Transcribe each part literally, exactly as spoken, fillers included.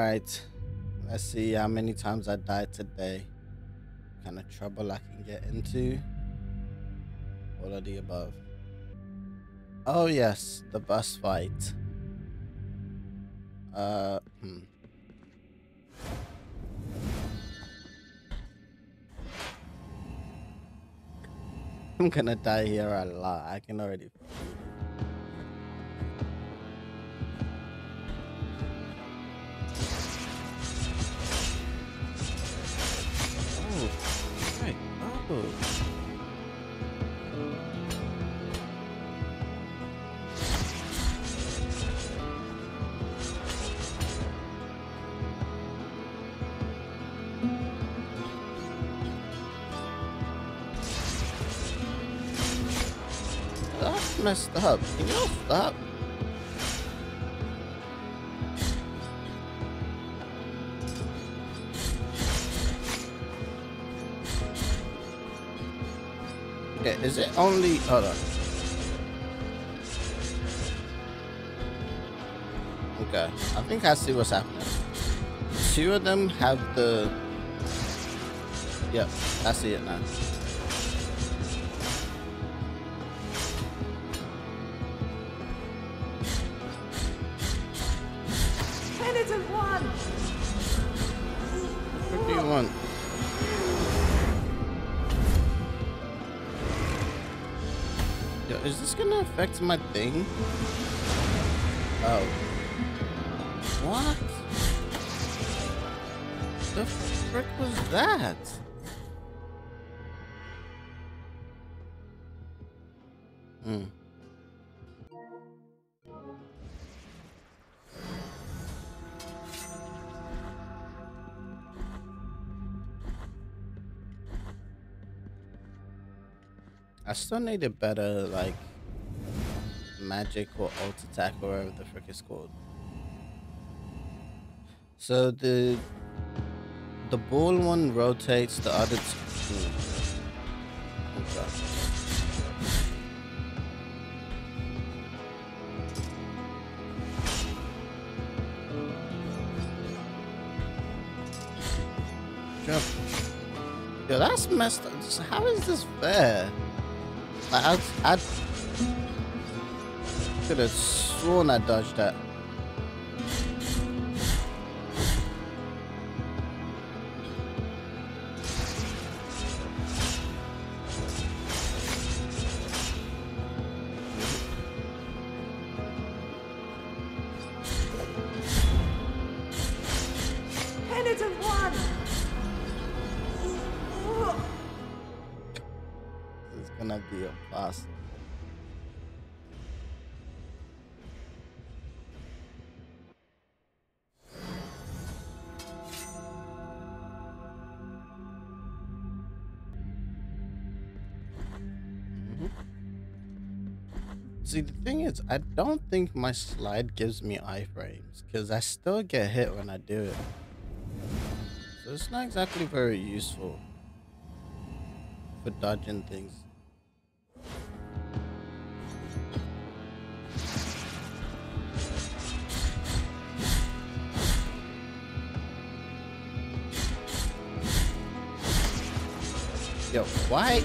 Alright, let's see how many times I died today. What kind of trouble I can get into. All of the above. Oh yes, the bus fight. Uh, hmm. I'm gonna die here a lot. I can already feel it. Oh, right. Oh. That's messed up. Can you all stop? Okay, is it only... Hold on. Okay, I think I see what's happening. Two of them have the... Yep, I see it now. Penitent One! What do you want? Yo, is this gonna affect my thing? Oh. What? The frick was that? Hmm. I still need a better, like, magic or alt attack or whatever the frick is called. So the the ball one rotates, the other two. Okay. Jump. Yo, that's messed up. How is this fair? Like, I, I could have sworn I dodged that. Penitent One! It's gonna be a boss. See, the thing is, I don't think my slide gives me iframes, because I still get hit when I do it. So it's not exactly very useful for dodging things. Yo, why?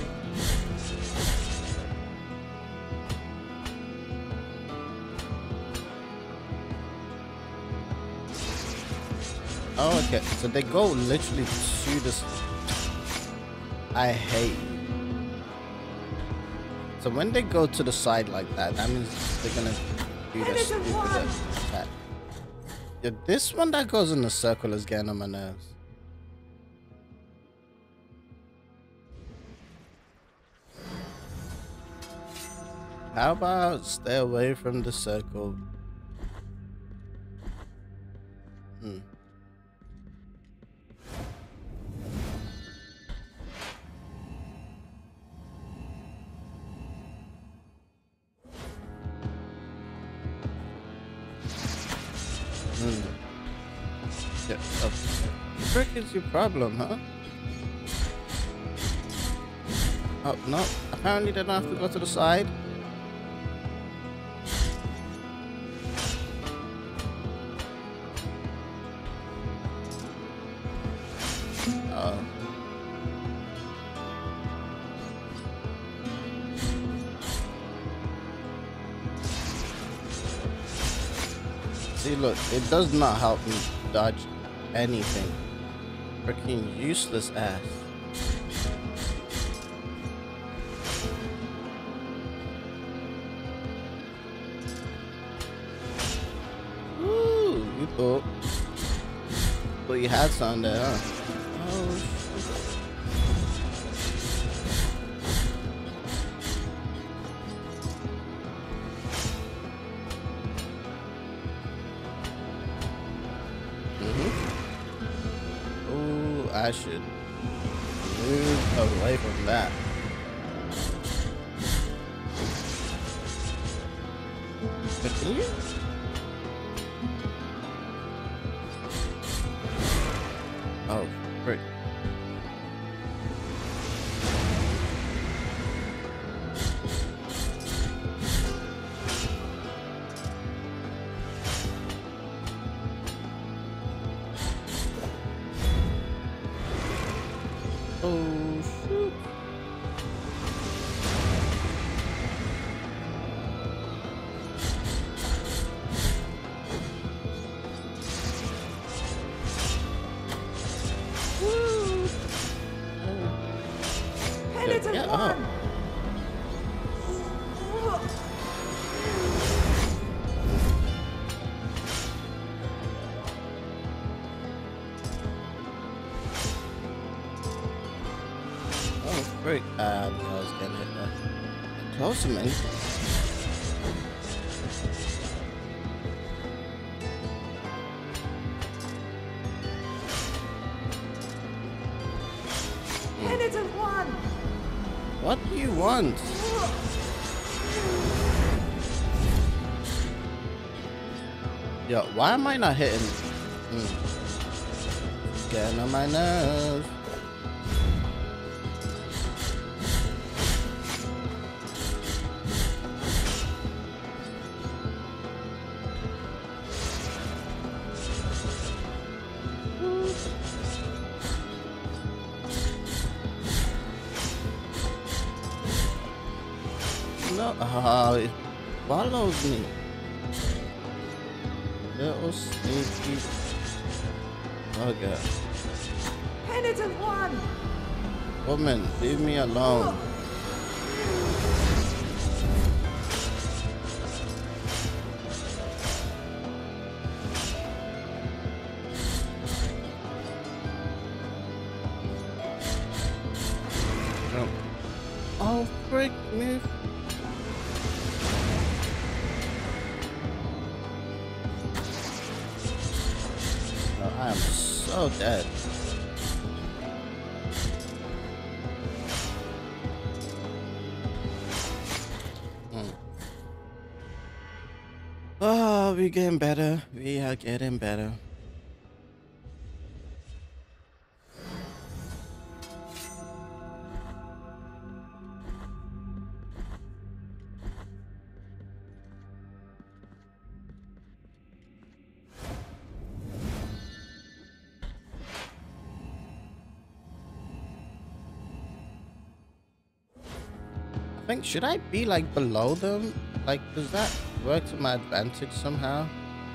Oh, okay. So they go literally to this. I hate you. So when they go to the side like that, that means they're gonna do the stupid attack. Yeah, this one that goes in the circle is getting on my nerves. How about stay away from the circle? Hmm. Hmm. Yeah. Oh. The frick is your problem, huh? Oh, no. Apparently they don't have to go to the side. Uh-oh. See, look, it does not help me dodge anything. Freaking useless ass. Ooh, you thought. Thought you had something there, huh? Oh, shit. I should move away from that. Continue? Oh, great. Oh, shoot. Woo. Penitent Yeah, One! oh. Frick. Uh, I was getting hit there. Close, man. Penitent One! What do you want? Yo, why am I not hitting? Mm. Getting on my nerves. No, oh, it follows me. Little sneaky bugger. Penitent One! Woman, leave me alone. Jump. Oh, frick me. I am so dead. Hmm. Oh, we're getting better. We are getting better. I think, should I be like below them? Like, does that work to my advantage somehow?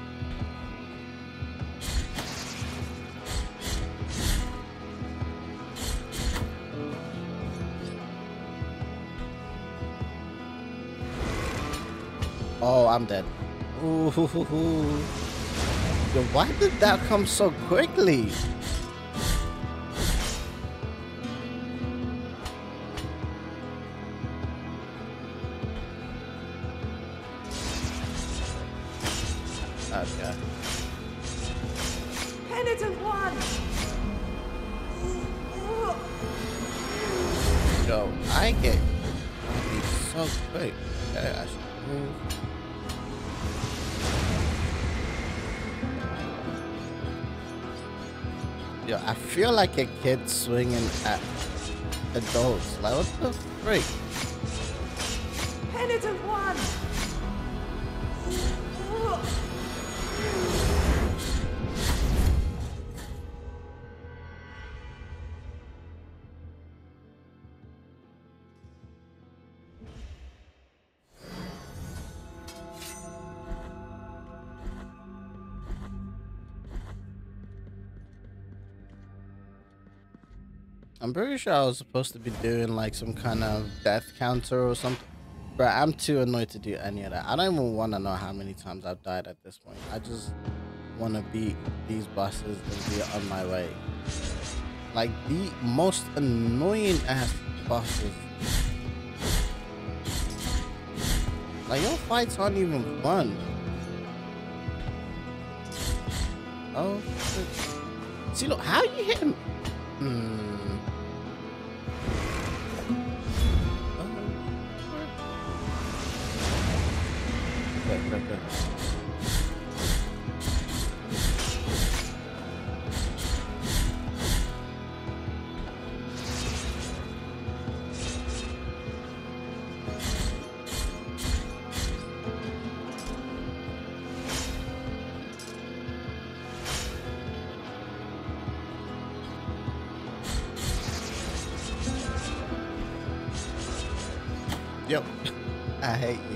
Oh, I'm dead. Ooh, hoo, hoo, hoo. Yo, why did that come so quickly? Okay. Penitent One! Yo, I get these so quick. Okay, I should move. Yo, I feel like a kid swinging at adults. Like, what the freak? Penitent One! I'm pretty sure I was supposed to be doing like some kind of death counter or something. But I'm too annoyed to do any of that. I don't even want to know how many times I've died at this point. I just want to beat these bosses and be on my way. Like the most annoying ass bosses. Like your fights aren't even fun. Oh shit. See, look, how you hit him? Hmm. Good, good, good. Yo, I hate you.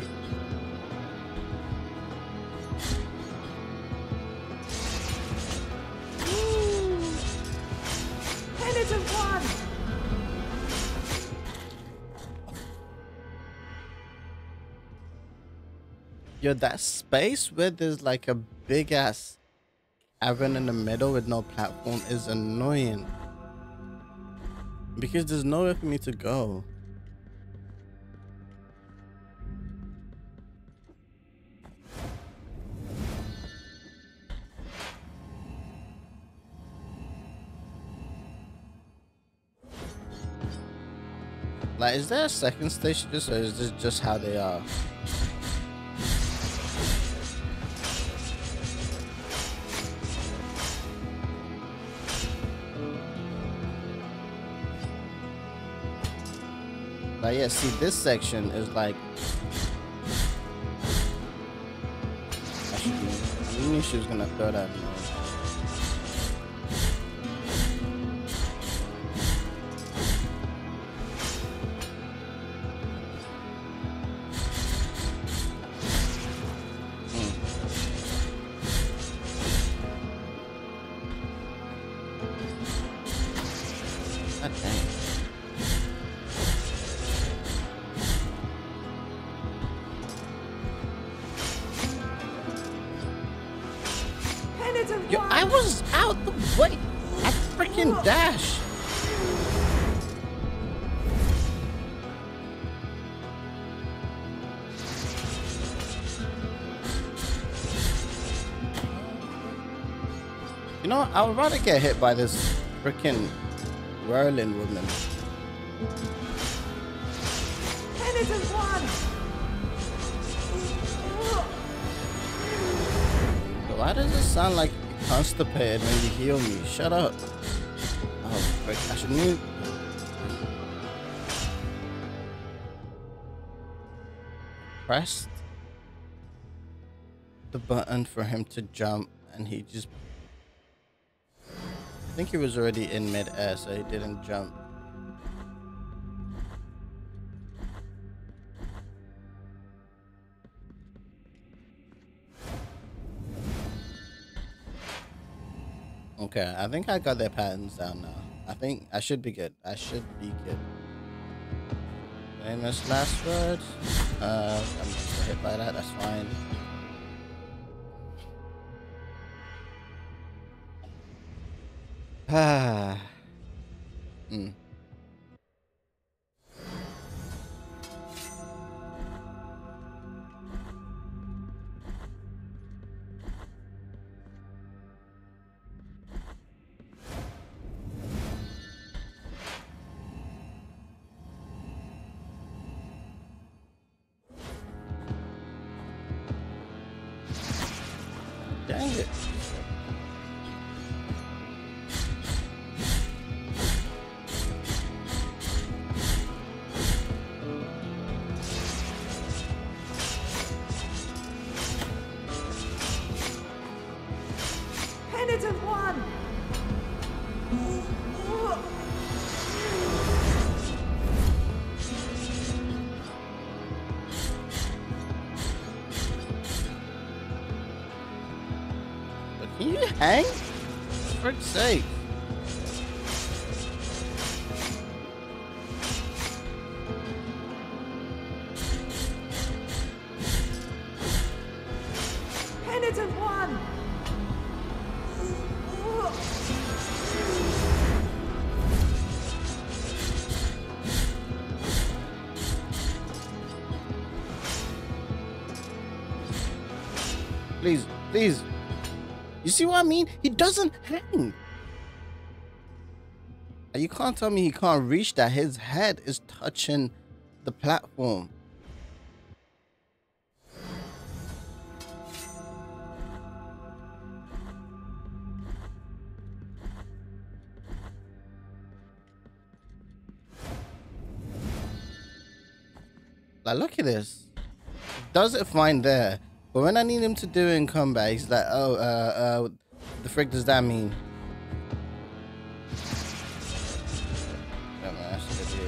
Penitent One! Yo, that space where there's like a big ass cavern in the middle with no platform is annoying. Because there's nowhere for me to go. Like, is there a second stage to this, or is this just how they are? Like, yeah, see, this section is like... Actually, I knew she was gonna throw that in there. Yo, I was out the way. I freaking dash. You know, I would rather get hit by this freaking whirling woman. Penitent One! Why does it sound like you're constipated when you heal me? Shut up. Oh, frick. I should move. Pressed the button for him to jump, and he just... I think he was already in mid-air, so he didn't jump. Okay, I think I got their patterns down now. I think I should be good. I should be good. Famous last word. Uh, I'm just hit by that. That's fine. Ah. Hmm. Dang it. Penitent One! Can you hang? For frick's sake. Please, please. You see what I mean? He doesn't hang. You can't tell me he can't reach that. His head is touching the platform. Like, look at this. Does it fine there, but when I need him to do it in combat, he's like, oh, uh, uh, the frick does that mean? Yeah, man, that's a good idea.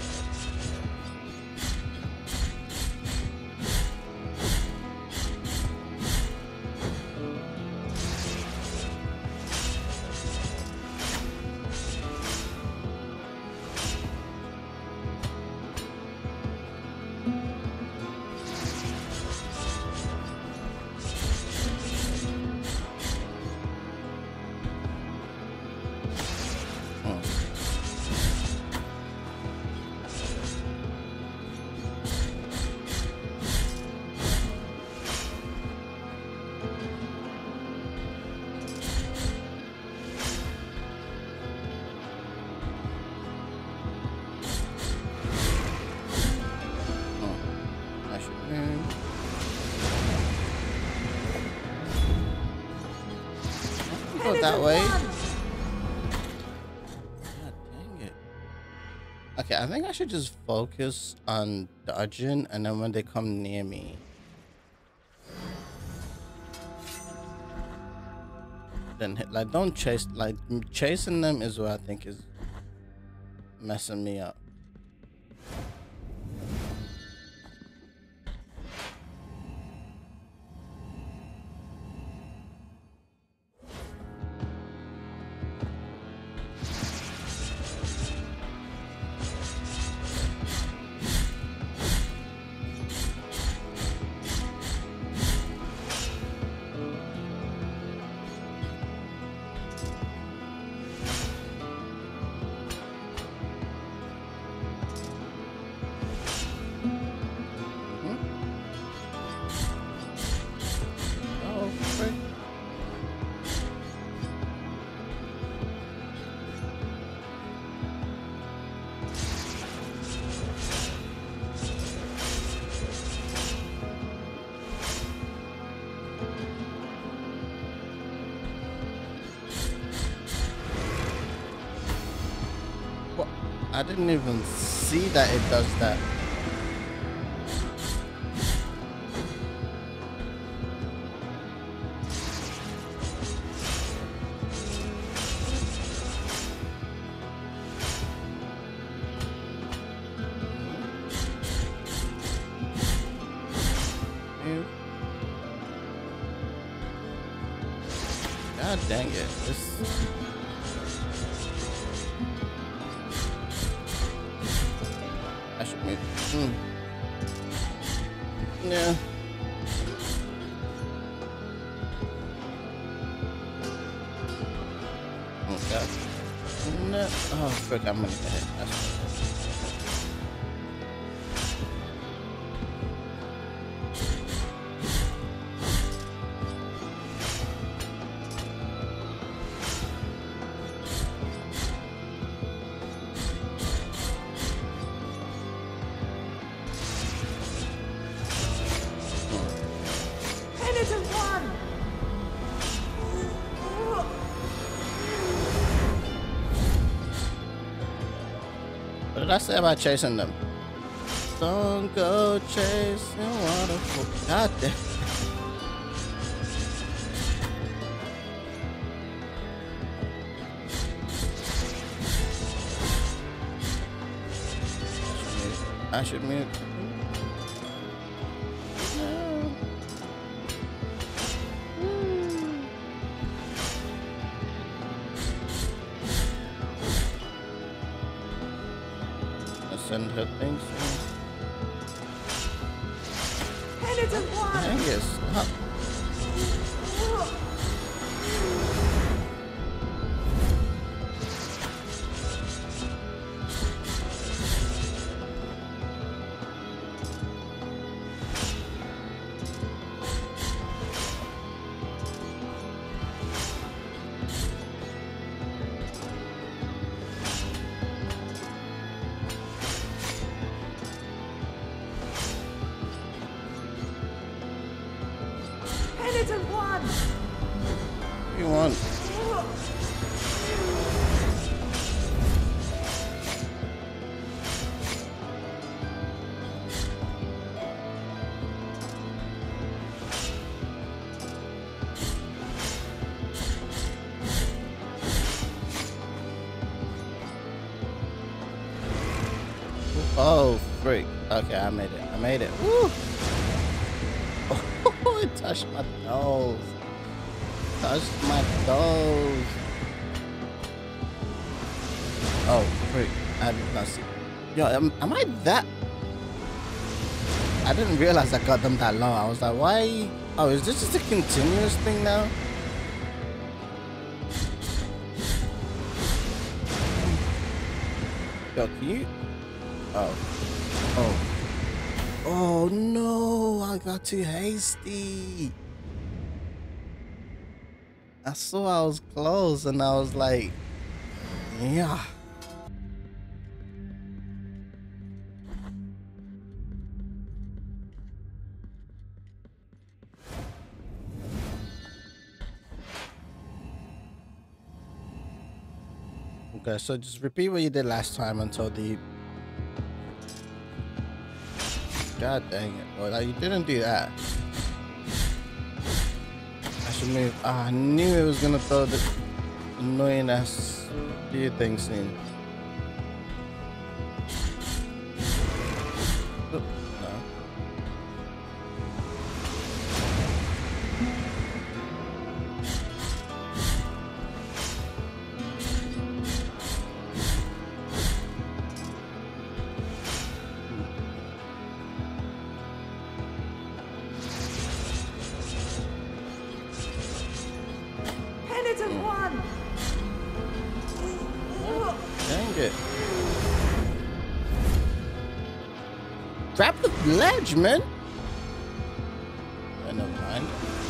That way. God dang it. Okay, I think I should just focus on dodging, and then when they come near me, then hit. Like, don't chase. Like, chasing them is what I think is messing me up. I didn't even see that it does that. God dang it. This Hmm. Yeah. Oh god. No. Oh frick, I'm gonna get hit. That's Penitent One! What did I say about chasing them? Don't go chasing waterfall. God damn. I should mute. No. Mm. I send her things. Penitent One! Dang it, stop. you want? Oh, freak. Okay, I made it. I made it. Woo! Oh, it touched my toes. Touched my toes. Oh, freak. I did not see. Yo, am, am I that? I didn't realize I got them that long. I was like, why? Oh, is this just a continuous thing now? Yo, can you? Oh. Oh. Oh no, I got too hasty. I saw I was close and I was like, yeah. Okay, so just repeat what you did last time until the... God dang it. Well, you didn't do that. I should move. Ah, I knew it was gonna throw the annoying ass few things in. Oh, no. Penitent One! Dang it. Grab the ledge, man. Oh, never mind.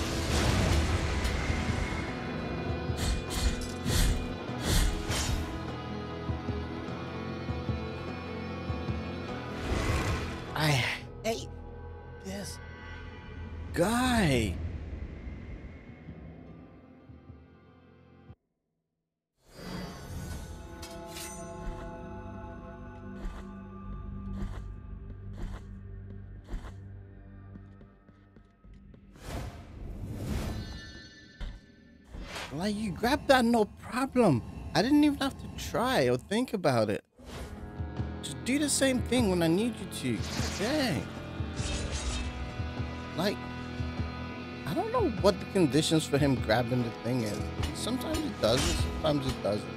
I hate this guy. Like, you grabbed that, no problem. I didn't even have to try or think about it. Just do the same thing when I need you to. Dang. Like, I don't know what the conditions for him grabbing the thing is. Sometimes it does it, sometimes it doesn't.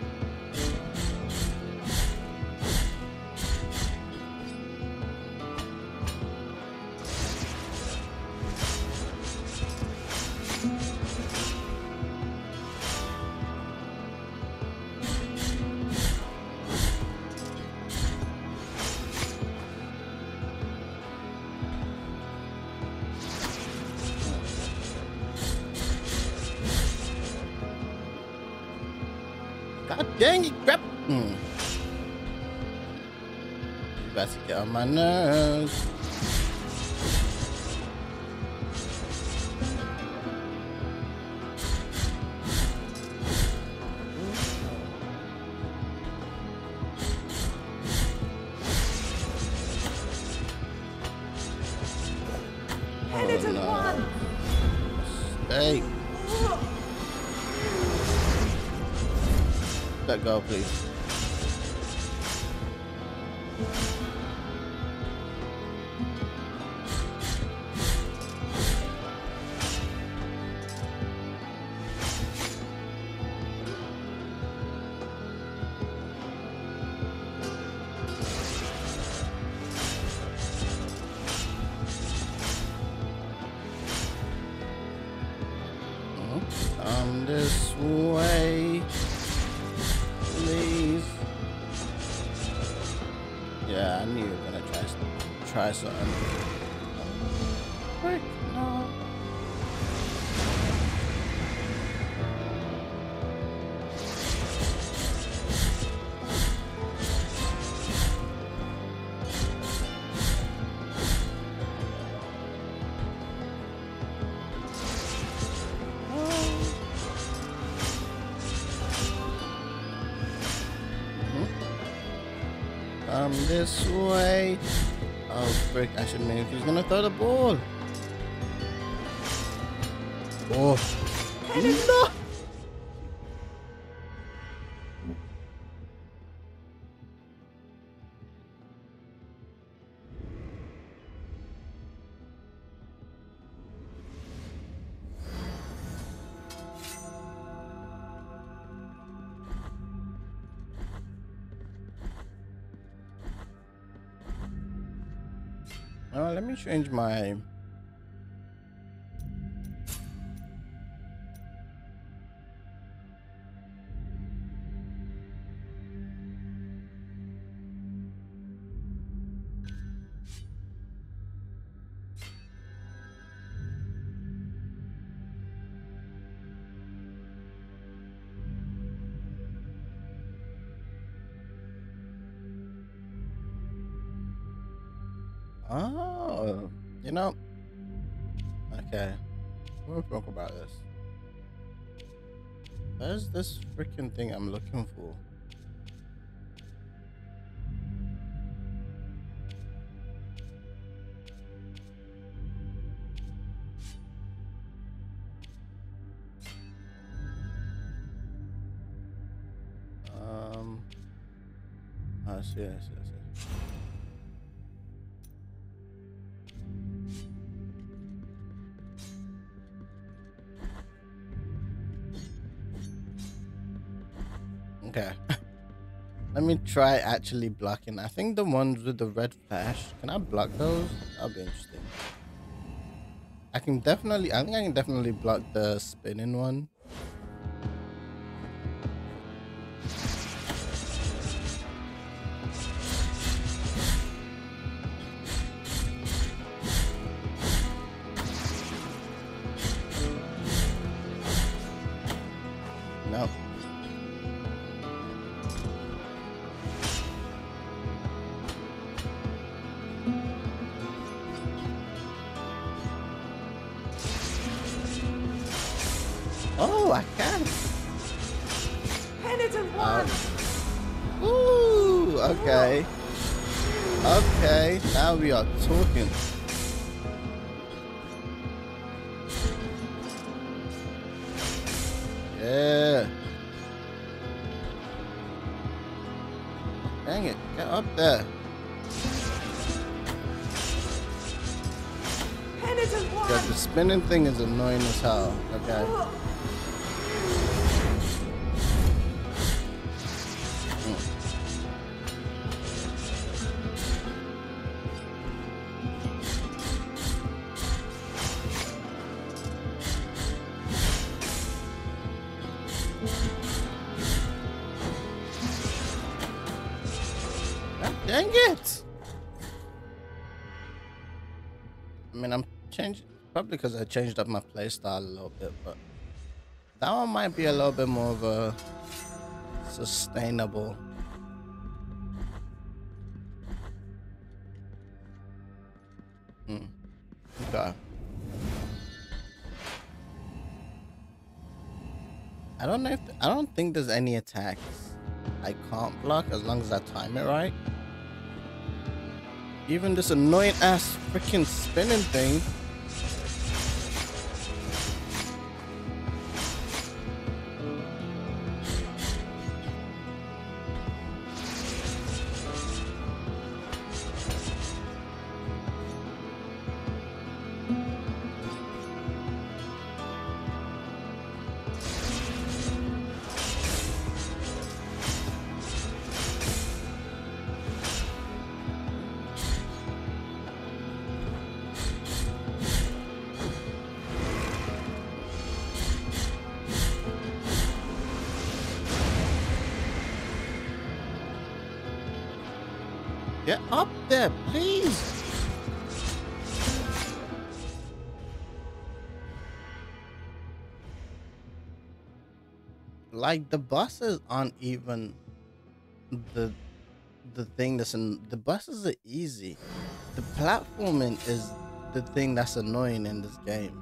God dang it, crap! Mm. You about to get on my nerves. Penitent Oh, no. One! Hey. Let go, please. Come this way. Please. Yeah, I knew you were gonna try try something. Frick, no. come this way. Oh, frick, I should make he's gonna throw the ball. Oh, no! Oh, let me change my Oh, you know, okay, we'll talk about this. Where's this freaking thing I'm looking for? Um, I see, I see, I see. Okay. Let me try actually blocking. I think the ones with the red flash. Can I block those? That'll be interesting. I can definitely, I think I can definitely block the spinning one. No. Oh, I can. Penitent One. Um, ooh, okay. Okay, now we are talking. Yeah. Dang it, get up there. Penitent One. Yeah, the spinning thing is annoying as hell. Okay. Dang it! I mean, I'm changing probably because I changed up my playstyle a little bit, but that one might be a little bit more of a sustainable. Hmm. Okay. I don't know if th I don't think there's any attacks I can't block as long as I time it right. Even this annoying ass freaking spinning thing. Get up there, please. Like the buses aren't even the the thing that's in the buses are easy. The platforming is the thing that's annoying in this game.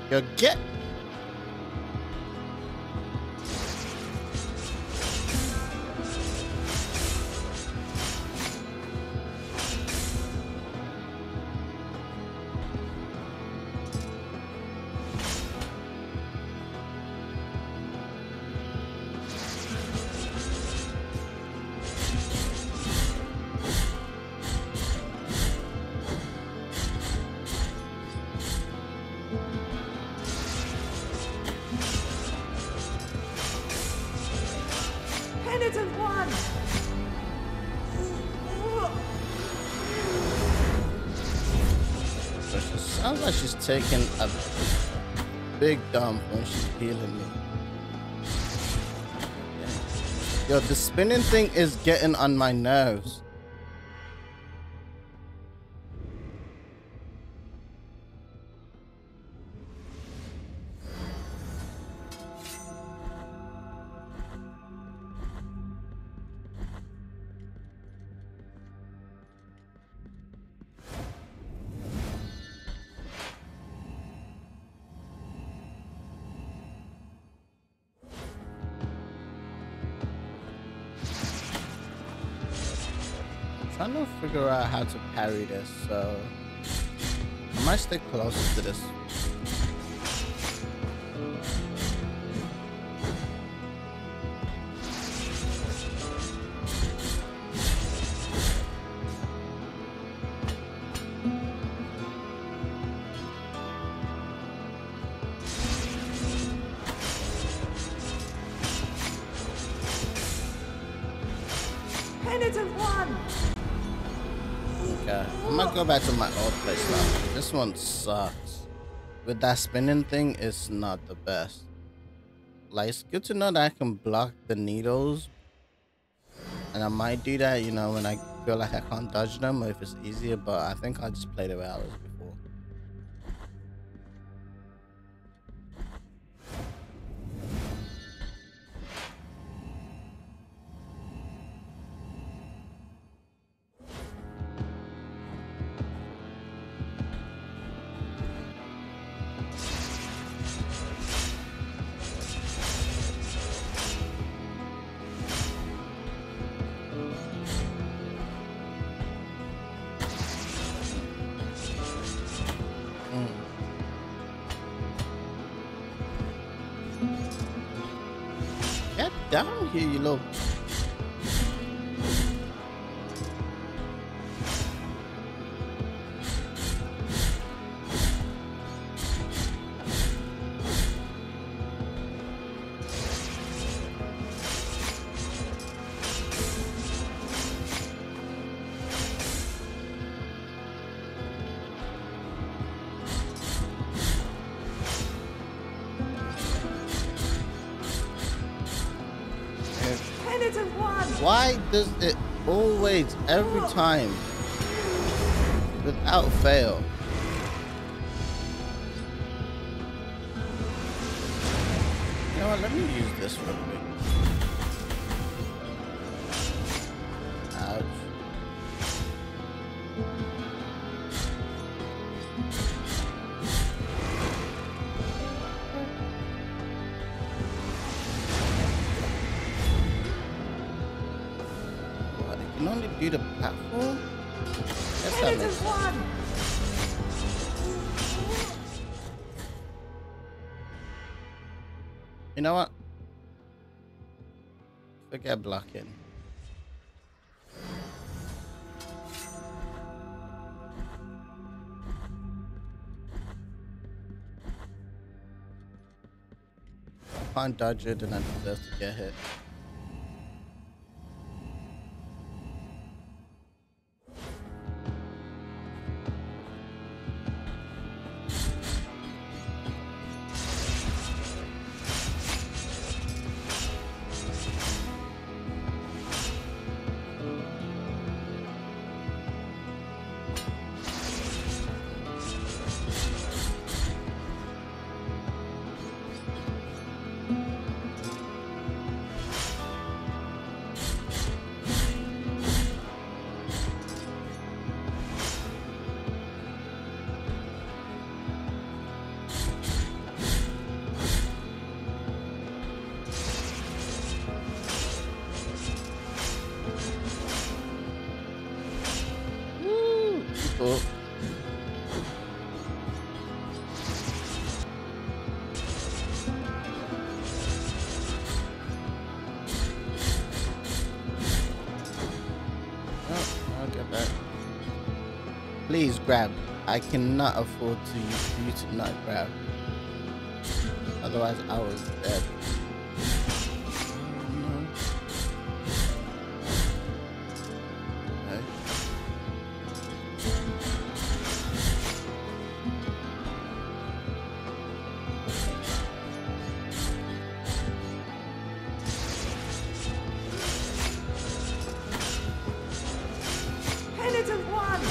Yo, get. Penitent One! It sounds like she's taking a big dump when she's healing me. Yo, the spinning thing is getting on my nerves. Trying to figure out how to parry this, so I might stay closer to this. Penitent One! Okay, I'm gonna go back to my old place now. This one sucks. With that spinning thing, it's not the best. Like, it's good to know that I can block the needles. And I might do that, you know, when I feel like I can't dodge them or if it's easier, but I think I'll just play the way I was before. Get down here, you little. Penitent One! Why does it always, every time, without fail? You know what, let me use this real quick. Ouch. What, it can only do the platform? Guess that Penitent makes sense. One! You know what? Forget blocking. I can't dodge it and I deserve to get hit. Oh. Oh, I'll get that. Please grab. I cannot afford to use you to not grab. Otherwise, I was dead. Penitent One!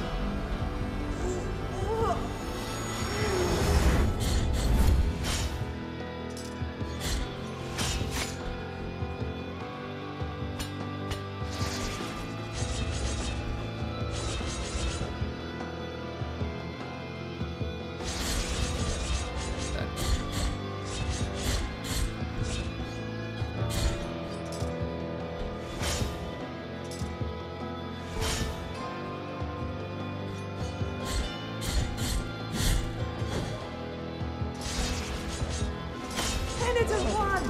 Penitent One!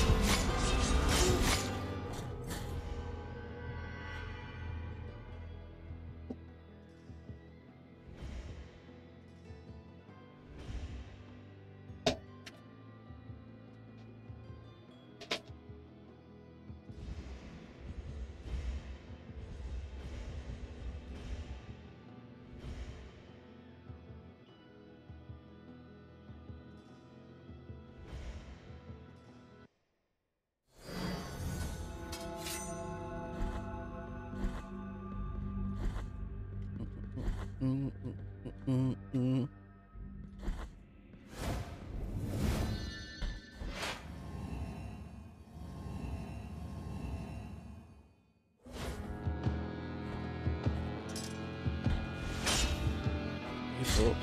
Mm, mm, mm, mm. People.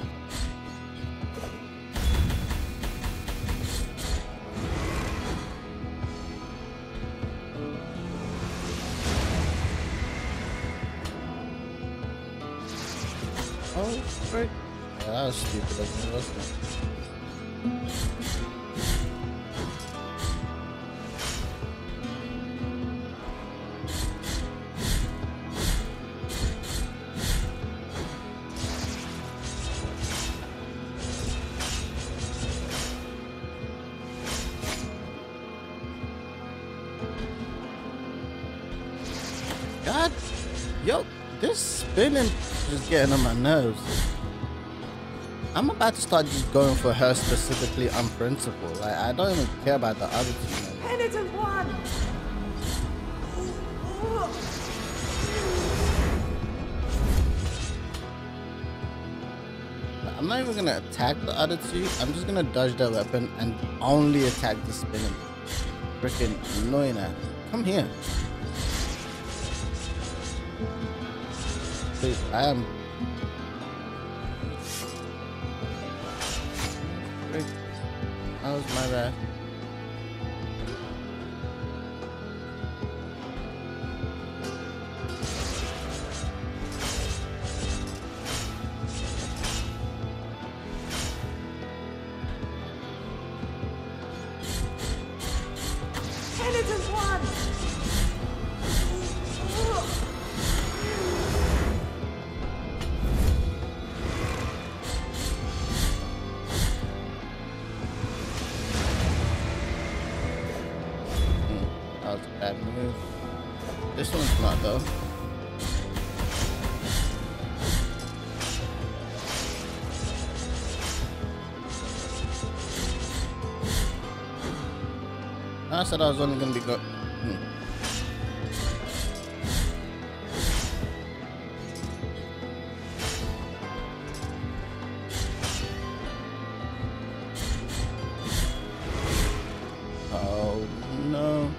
Oh, frick. Yeah, that was stupid of me, wasn't it? God, yo, this spinning is getting on my nerves. I'm about to start just going for her specifically on principle. Like, I don't even care about the other two. Man. Penitent One! I'm not even gonna attack the other two. I'm just gonna dodge their weapon and only attack the spinning. Freaking annoying that. Come here. Please, I am. Frick. That was my bad. Penitent One! That was a bad move. This one's not though. I said I was only gonna be good. Hmm. Oh no.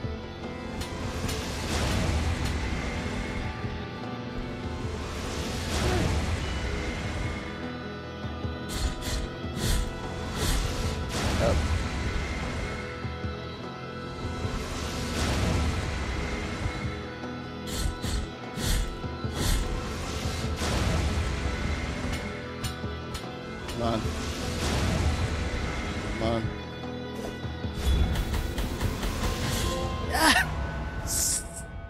Oh. on. Come on. Yes!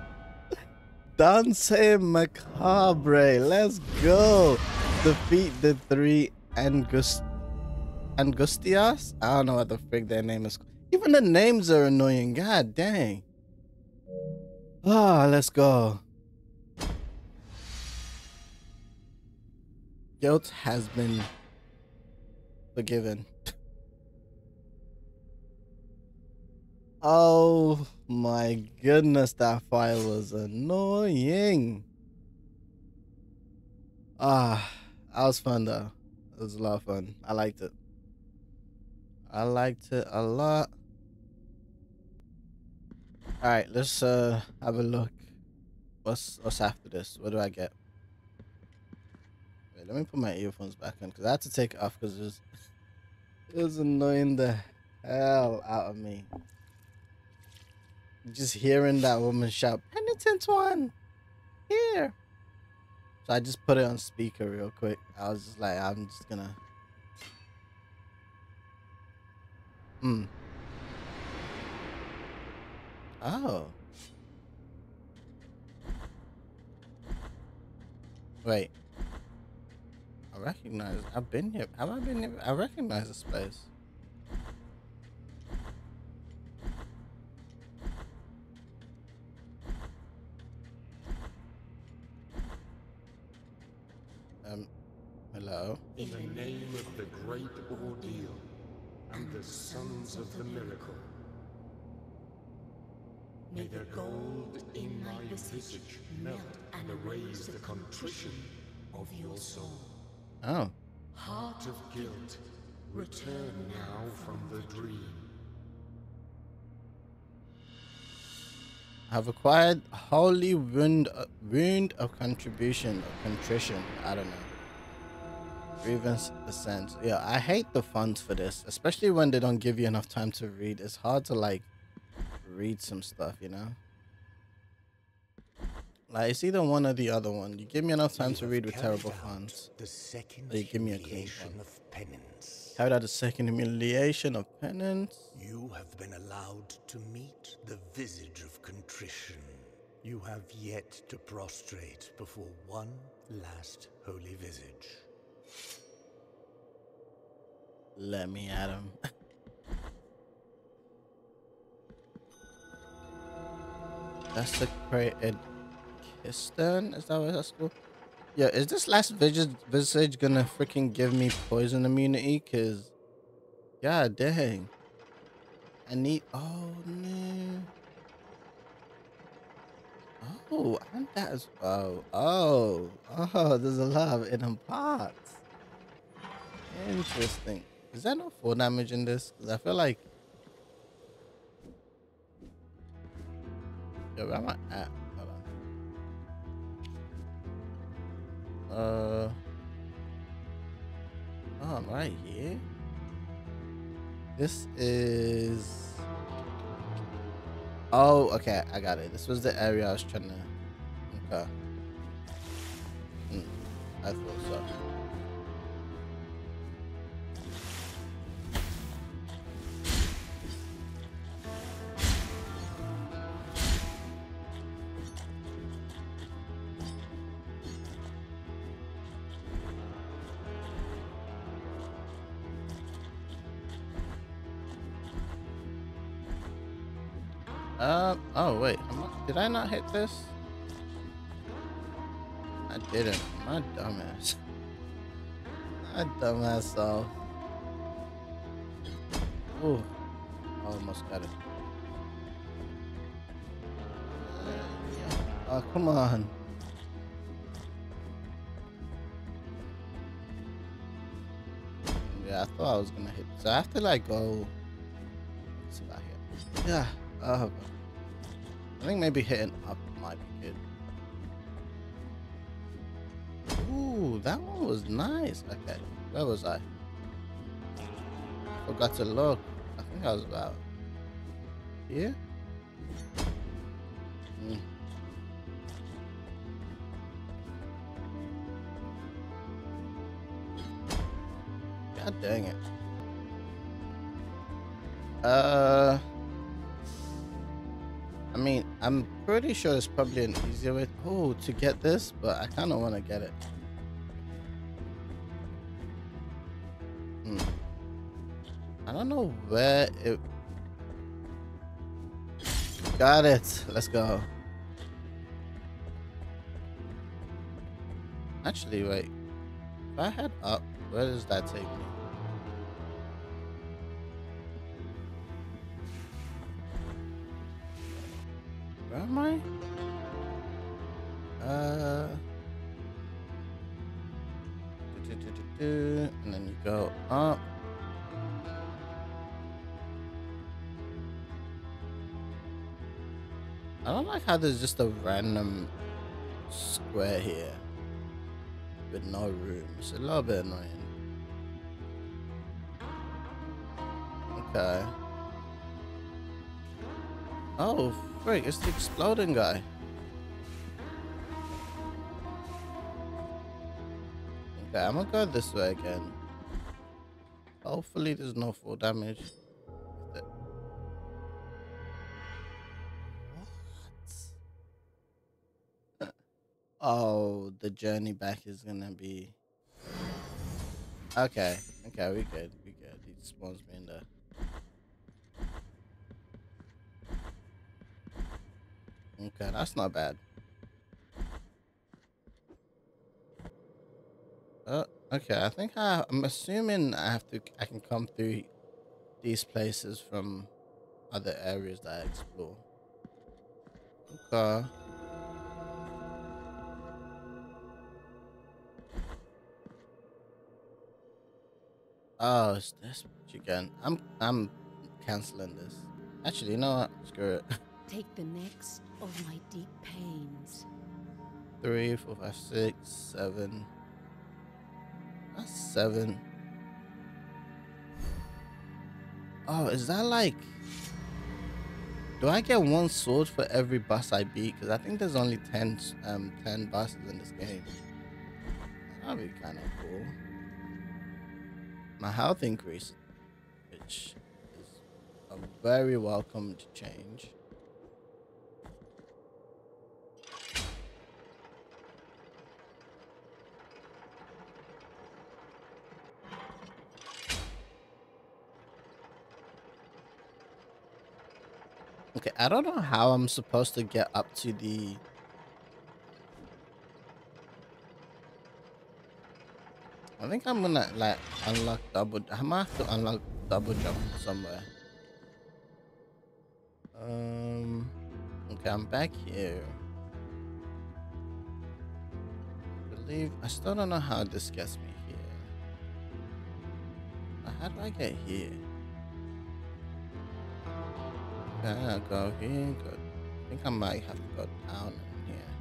Dance Macabre. Let's go. Defeat the three Angust Angustias? I don't know what the frick their name is. Even the names are annoying. God dang. Ah, let's go. Guilt has been forgiven. Oh my goodness, that fight was annoying. Ah, that was fun though. It was a lot of fun. I liked it. I liked it a lot. All right, let's uh have a look. What's what's after this? What do I get? Wait, let me put my earphones back on because I had to take it off because it was it was annoying the hell out of me. Just hearing that woman shout, "Penitent One, here!" So I just put it on speaker real quick. I was just like, I'm just gonna. Hmm. Oh. Wait. I recognize. I've been here. Have I been here? I recognize this place. Um. Hello. In the name of the great ordeal and the sons of the miracle, may the gold in thy visage melt and erase the contrition of your soul. Oh. Heart of guilt, return now from the dream. Have acquired holy wound, uh, wound of contribution or contrition. I don't know. Grievance ascends. Yeah, I hate the fonts for this, especially when they don't give you enough time to read. It's hard to like read some stuff, you know. Like it's either one or the other one. You give me enough time to read with terrible fonts, the second or you give me a clean humiliation font. of penance. Carried out the second humiliation of penance. You have been allowed to meet the visage of contrition. You have yet to prostrate before one last holy visage. Let me at him. Desecrated Kisten? Is that what that's called? Yeah, is this last visage, visage gonna freaking give me poison immunity? Cause, god dang. I need, oh no. Oh, and that is, oh, oh, oh, there's a lot of hidden parts. Interesting. Is there no full damage in this? Because I feel like... Yo, where am I at? Hold on. Uh... Oh, I'm right here? This is... Oh, okay, I got it. This was the area I was trying to... Okay. Hmm, I thought so. Um, oh wait, am I, did I not hit this? I didn't. My dumbass. My dumbass self. Ooh, almost got it. Oh, come on. Yeah, I thought I was gonna hit. So I have to like go. What's about here? Yeah. Uh, I think maybe hitting up might be good. Ooh, that one was nice. Okay, where was I? Forgot to look. I think I was about here. Mm. God dang it. Uh, I mean, I'm pretty sure there's probably an easier way oh, to get this, but I kind of want to get it. Hmm. I don't know where it... Got it. Let's go. Actually, wait. If I head up, where does that take me? Where am I? Uh... do, do, do, do, do, and then you go up. I don't like how there's just a random square here with no room. It's a little bit annoying. Okay. Oh, frick, it's the exploding guy. Okay, I'm gonna go this way again. Hopefully there's no full damage. What? Oh, the journey back is gonna be... Okay, okay, we good, we good. He spawns me in there. Okay, that's not bad. Uh, okay, I think I, I'm assuming I have to, I can come through these places from other areas that I explore. Okay. Oh, it's this again. I'm, I'm canceling this. Actually, you know what? Screw it. Take the next of my deep pains. Three, four, five, six, seven. That's seven. Oh, is that like... Do I get one sword for every boss I beat? Because I think there's only ten, um, ten bosses in this game. That'd be kind of cool. My health increased, which is a very welcome change. Okay, I don't know how I'm supposed to get up to the... I think I'm gonna like unlock double... I might have to unlock double jump somewhere. Um... Okay, I'm back here. I believe... I still don't know how this gets me here. How do I get here? Okay, I'll go here. Go. I think I might have to go down in here.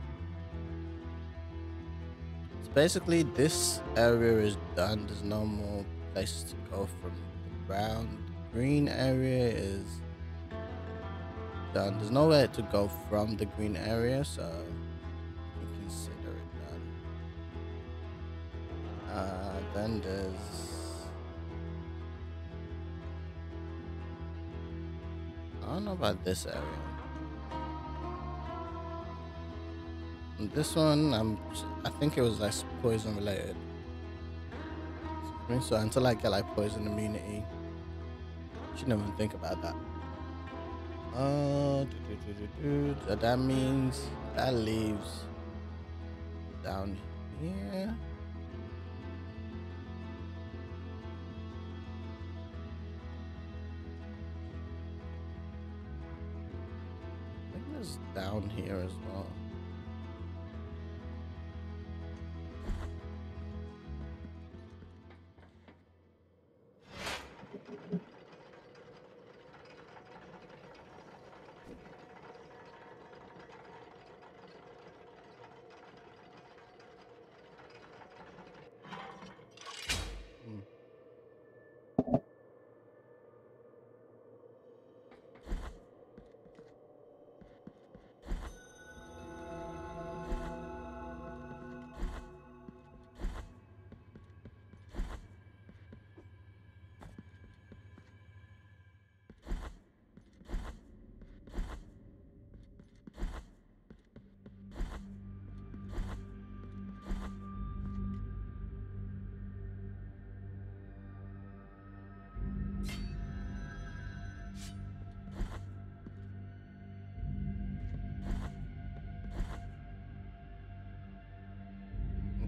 So basically, this area is done. There's no more places to go from the brown. The green area is done. There's nowhere to go from the green area, so you can consider it done. Uh, then there's... I don't know about this area. And this one, I'm, I think it was like poison related. So until I get like poison immunity, shouldn't even think about that. Uh, do, do, do, do, do. So that means that leaves down here. I think there's down here as well.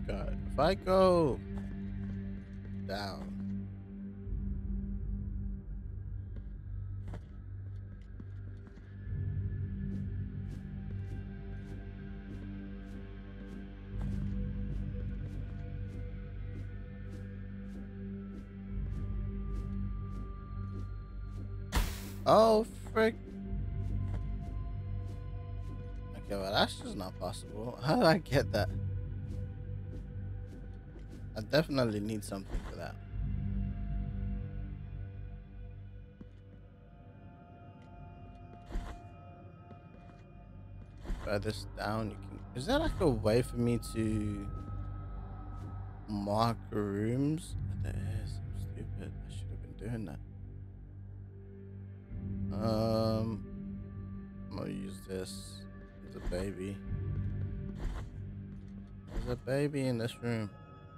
God. If I go down. Oh, frick. Okay, well, that's just not possible. How do I get that? I definitely need something for that. Try this down. You can. Is there like a way for me to mark rooms? There is. I'm stupid. I should have been doing that. Um, I'm gonna use this as a baby. There's a baby in this room.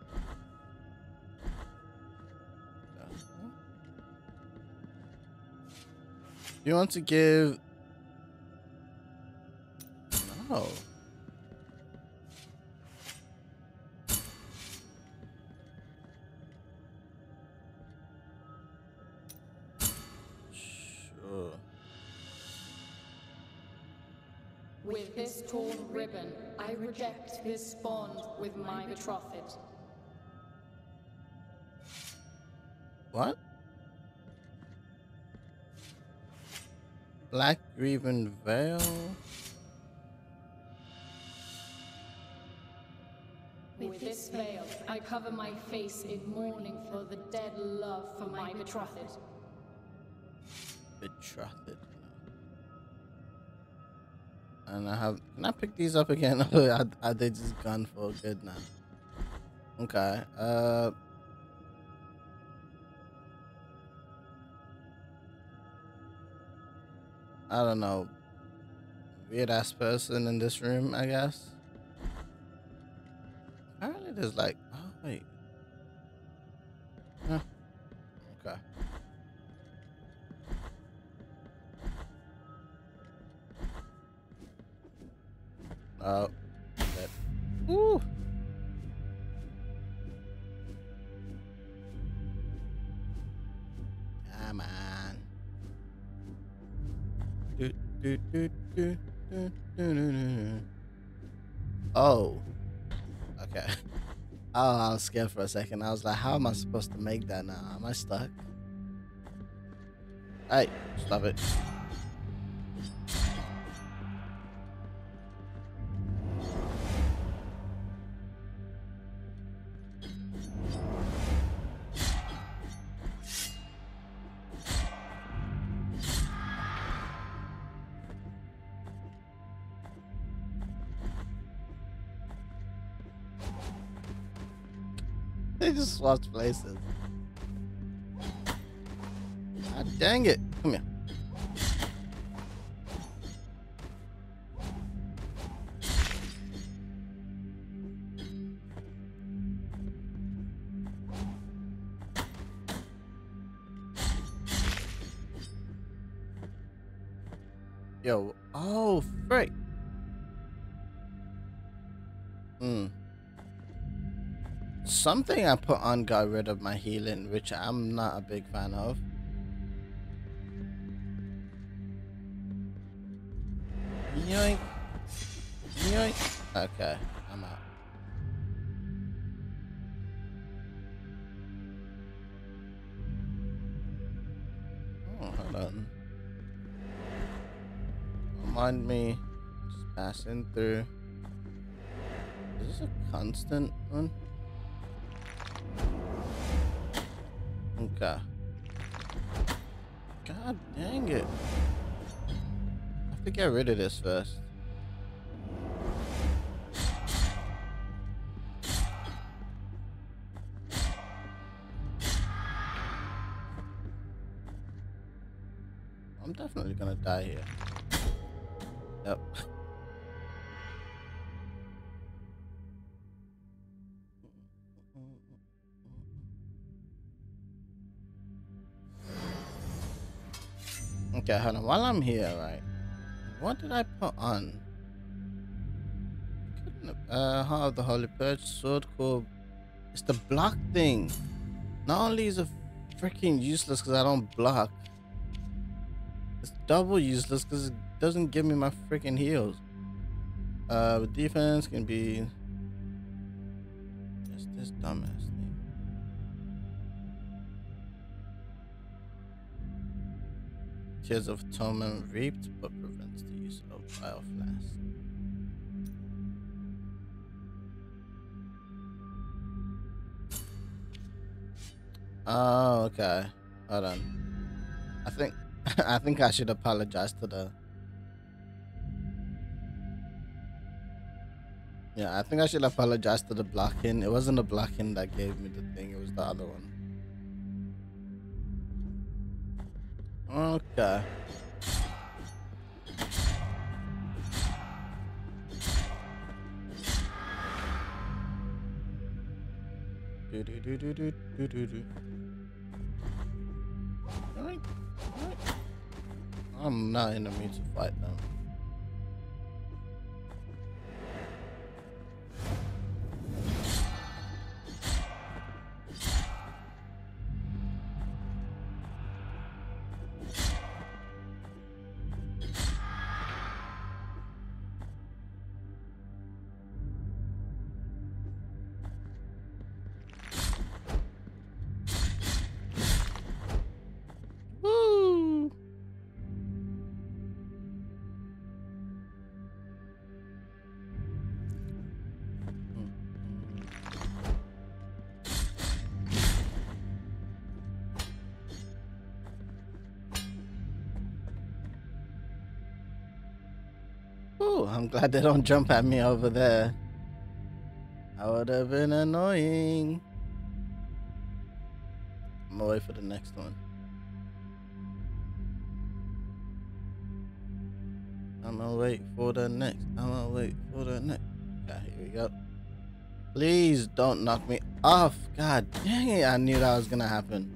You want to give? No. Sure. With this torn ribbon, I reject this bond with my betrothed. What? Black Grievin Veil? With this veil, I cover my face in mourning for the dead love for my betrothed. Betrothed. And I have. Can I pick these up again? Or are they just gone for good now? Okay. Uh. I don't know. Weird ass person in this room, I guess. Apparently there's like, oh wait. Huh. Okay. Oh. That. Woo. Come on. Do, do, do, do, do, do, do, do. Oh. Okay. Oh, I was scared for a second. I was like, how am I supposed to make that now? Am I stuck? Hey, stop it. They just swapped places. God dang it. Come here. Yo, oh, frick. Hmm. Something I put on got rid of my healing, which I'm not a big fan of. Yoink. Yoink. Okay, I'm out. Oh, hold on. Don't mind me just passing through. Is this a constant one? Okay. God dang it. I have to get rid of this first. I'm definitely gonna die here. Yep. Okay, hold on. While I'm here, right? What did I put on? Couldn't Uh, Heart of the Holy Perch, Sword Core. It's the block thing. Not only is it freaking useless because I don't block, it's double useless because it doesn't give me my freaking heals. Uh, with defense can be. It's this dumbass thing. Tears of Atonement reaped, but prevents the use of Bile Flask. Oh, okay. Hold on. I think I think I should apologize to the. Yeah, I think I should apologize to the blocking. It wasn't the blocking that gave me the thing. It was the other one. Okay. Do do do do do do do do. Alright, alright. I'm not in the mood to fight now. Ooh, I'm glad they don't jump at me over there. That would have been annoying. I'm gonna wait for the next one. I'm gonna wait for the next. I'm gonna wait for the next. Okay, here we go. Please don't knock me off. God dang it, I knew that was gonna happen.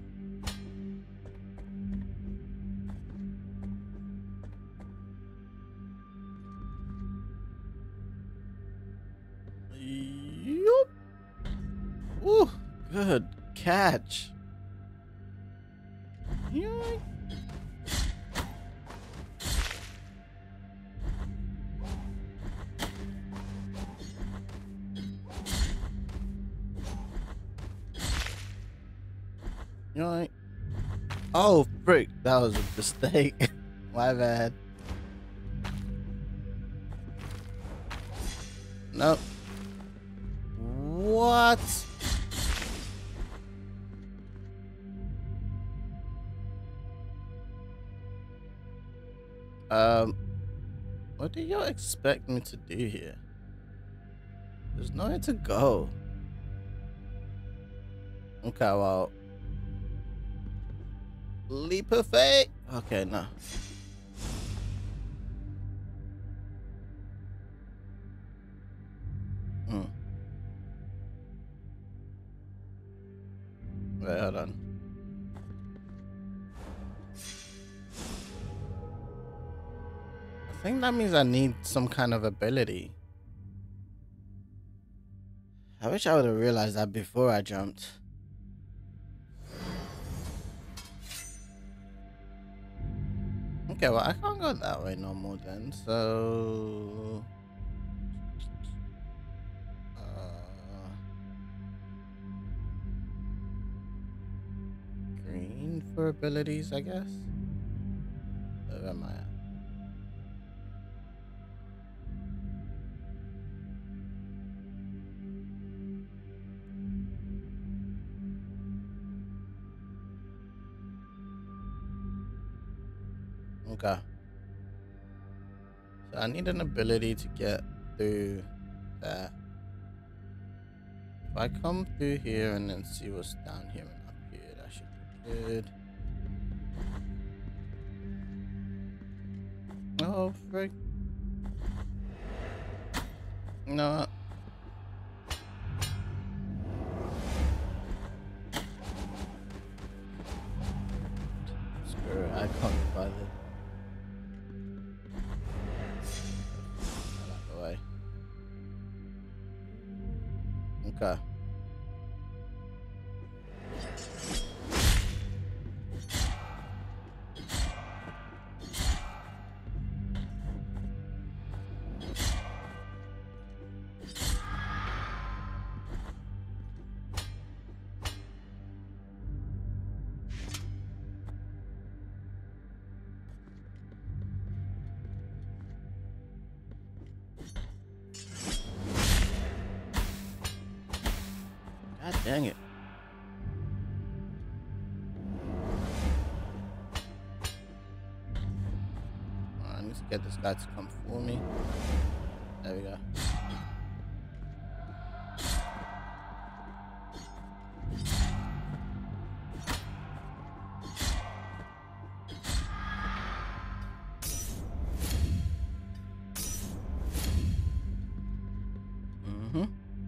Yup. Ooh, good catch. Yoink. Yoink. Oh, frick. That was a mistake. My bad. Nope. What? Um, what do y'all expect me to do here? There's nowhere to go. Okay, well, leap of faith. Okay, no. Hmm. Wait, hold on. I think that means I need some kind of ability. I wish I would have realized that before I jumped. Okay, well, I can't go that way no more then, so... Uh... Green for abilities, I guess? Where am I at? Okay. So I need an ability to get through that. If I come through here and then see what's down here and up here, that should be good. Oh, frick. No. Screw it, I can't be bothered. Okay. God dang it. I need to get this guy to come for me. There we go. Mm-hmm.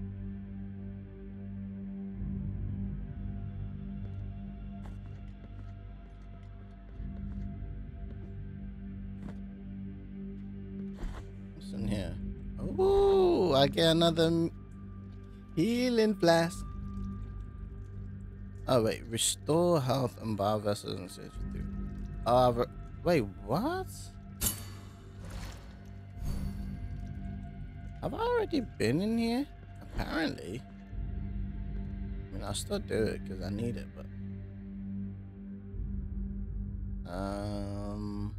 What's in here? Oh, I get another healing flask. Oh wait, restore health and bar vessels and stage two. Uh, wait, what? Have I already been in here? Apparently. I mean, I'll still do it because I need it, but um.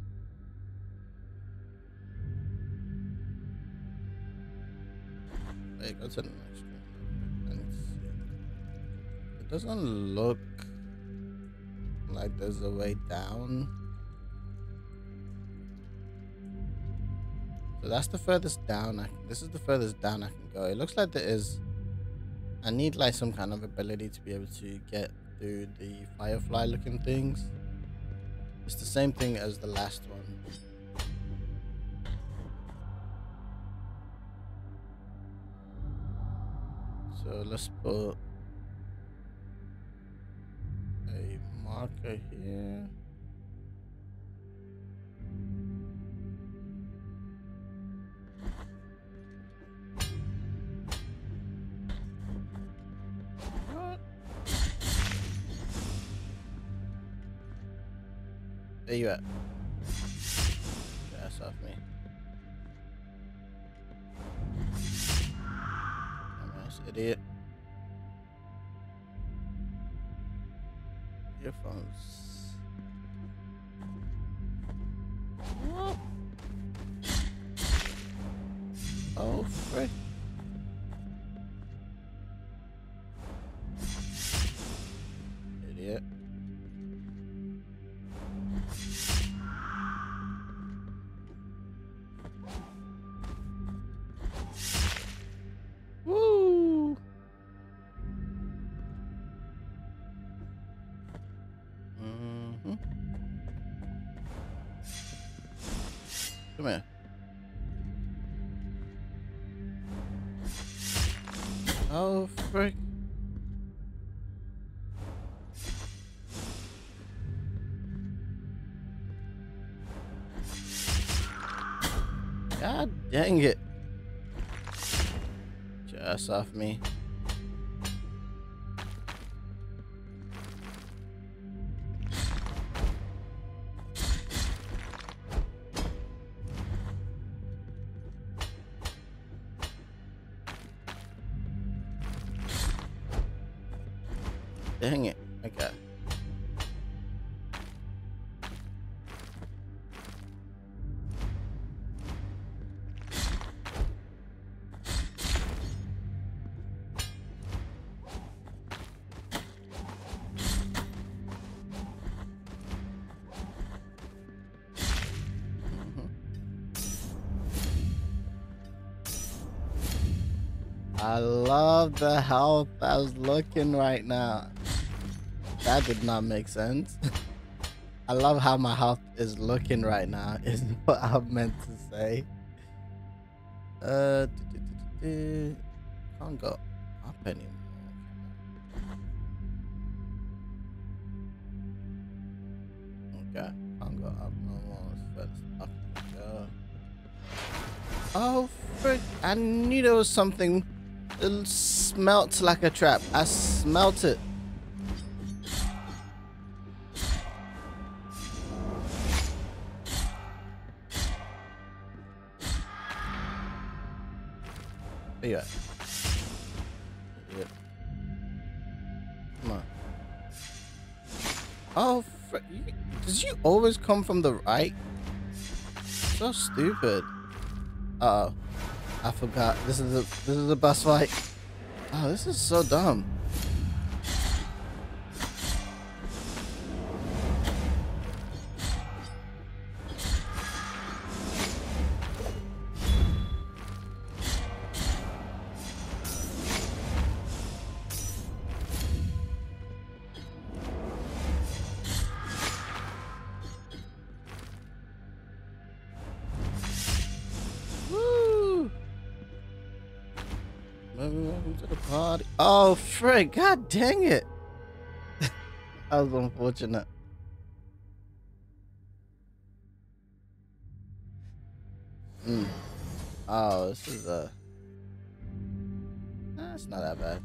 Wait, go to the next one. Let's see. It doesn't look like there's a way down. So that's the furthest down. I, this is the furthest down I can go. It looks like there is. I need like some kind of ability to be able to get through the firefly looking things. It's the same thing as the last one. So let's put a marker here. What? Where you at? Ass off me. Idiot. Earphones. What? Oh, frick. Idiot. Woo! Mm-hmm. Come here. Oh, frick. God dang it. Just off me. Dang it. Okay. I love the health I was looking right now. That did not make sense. I love how my health is looking right now, is what I meant to say. Uh, can't go up anymore. Okay, can't go up no more. First up we go. Oh, frick! I knew there was something. smelt like a trap. I smelt it. Where you at? Yep. Come on. Oh, fr you, does you always come from the right? So stupid. Uh oh, I forgot. This is a this is a boss fight. Oh, this is so dumb. Welcome to the party. Oh, frick. God dang it. That was unfortunate. Mm. Oh, this is a... Uh... Nah, it's not that bad.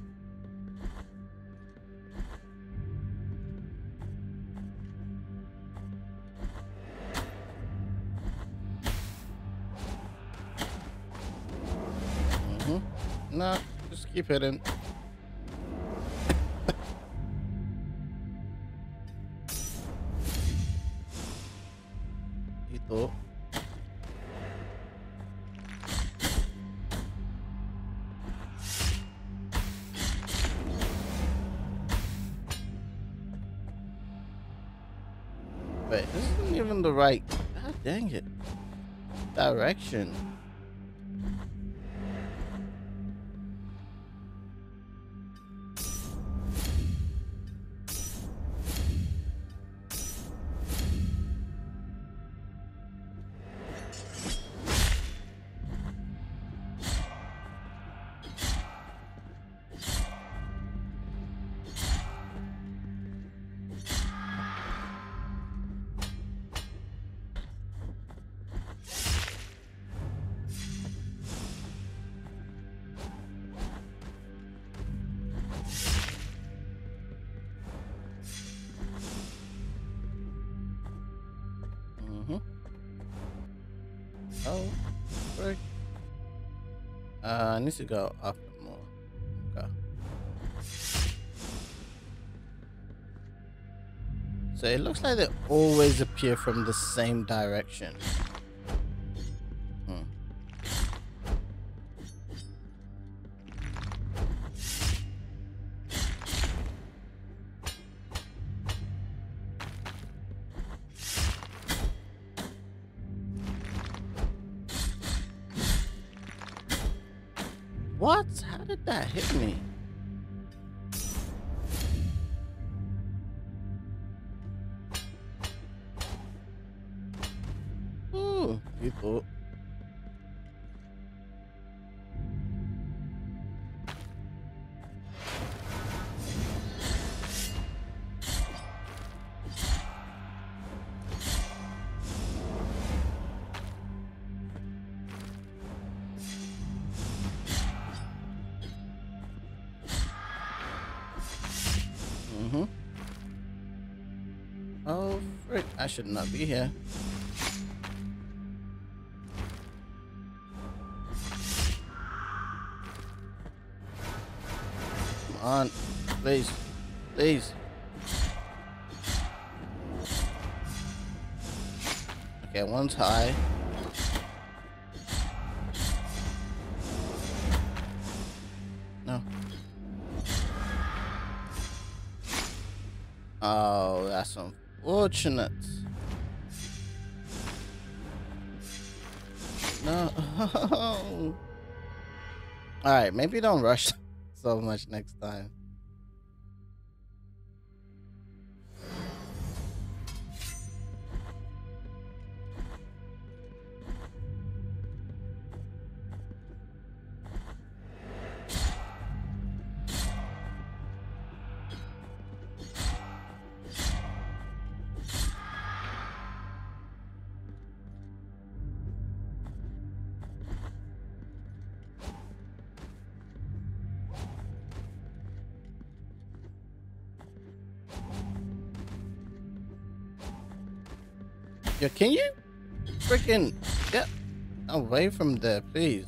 Mm-hmm. Nah, just keep hitting. You thought. Wait, this isn't even the right. God dang it. Direction. Mm-hmm. Oh, frick. Uh, I need to go up more. Okay. So it looks like they always appear from the same direction. Hmm. What? How did that hit me? Ooh, you thought. Mm-hmm. Oh, frick. I should not be here. Come on. Please. Please. Okay, one's high. No. Oh, that's unfortunate. No. Alright, maybe don't rush so much next time. Yo, can you freaking get away from there, please?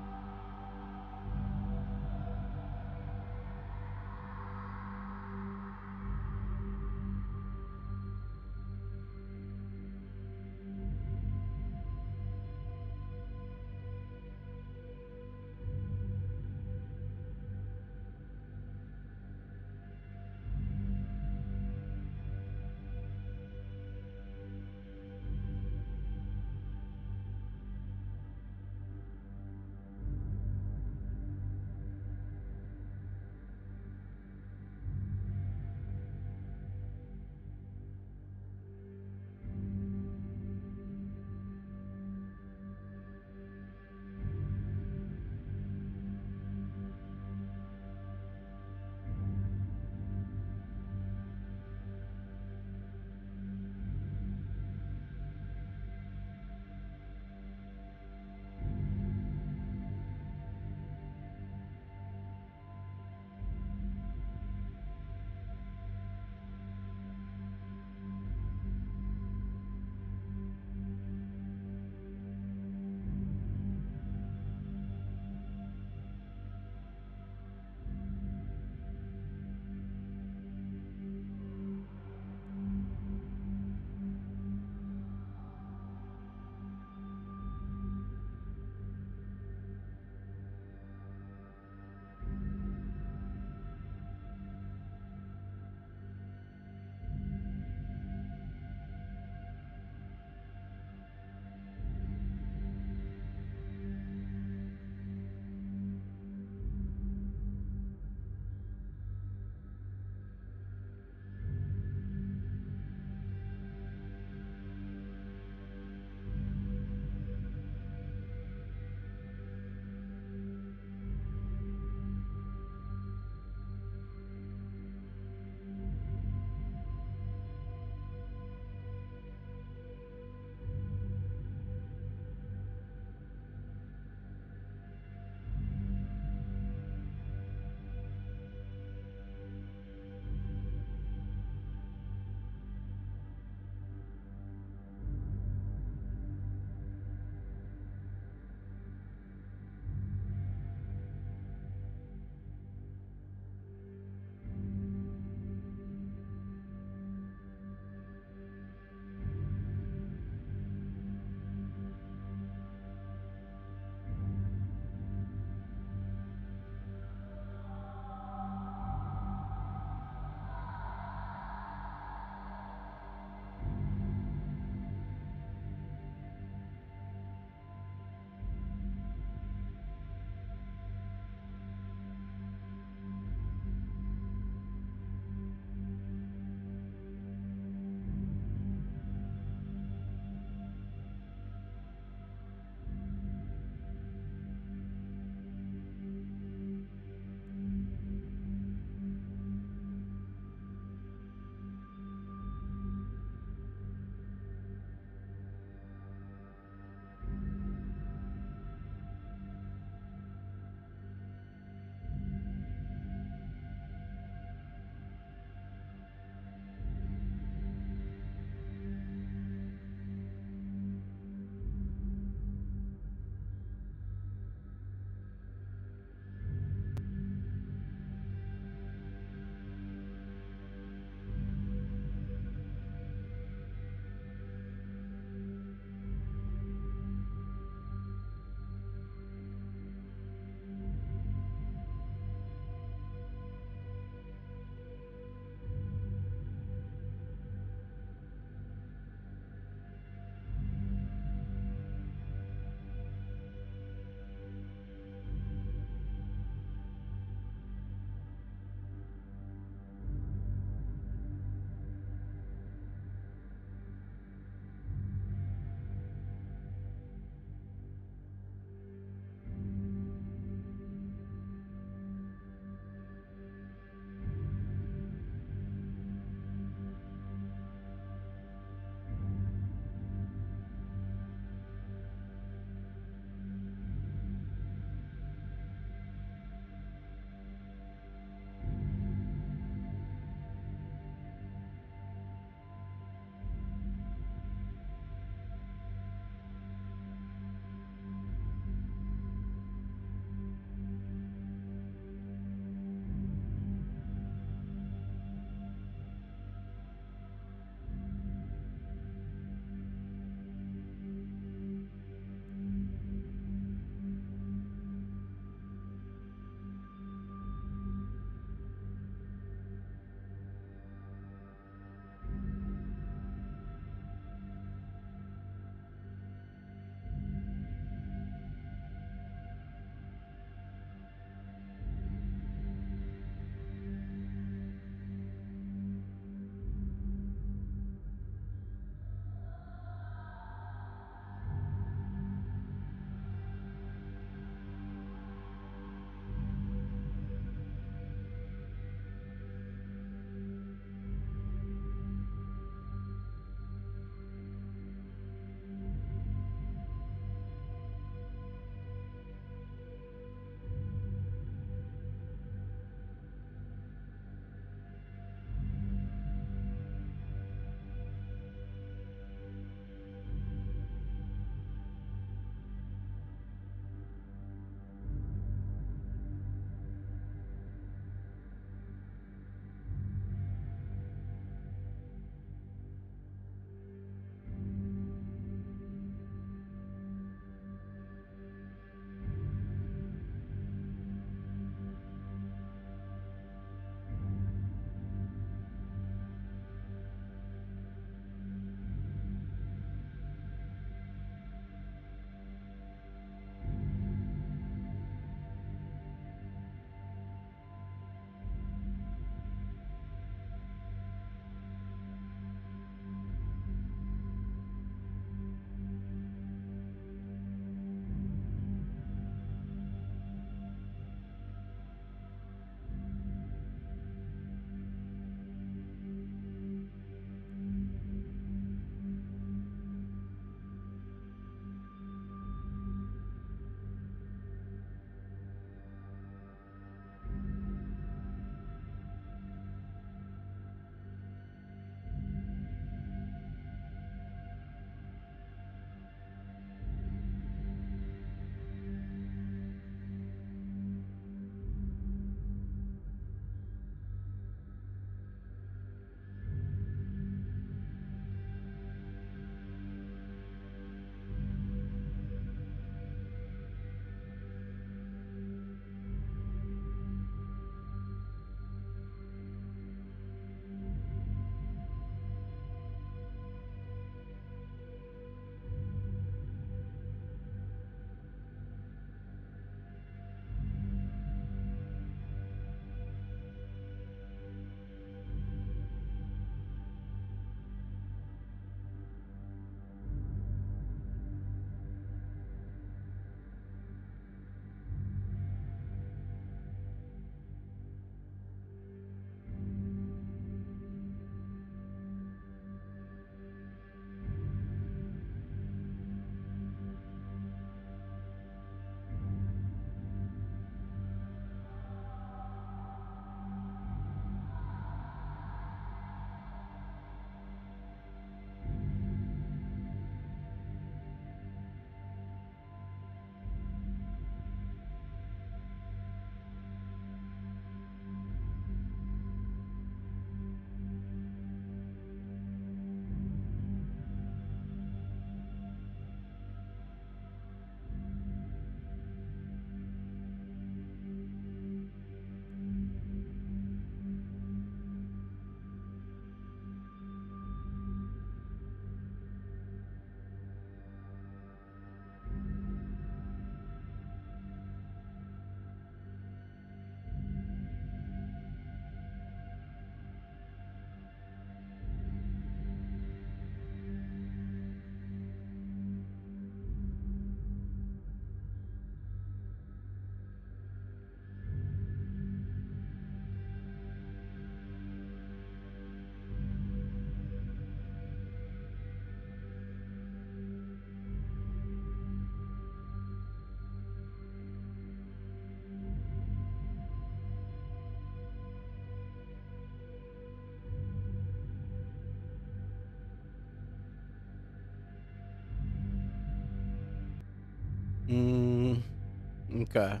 Okay.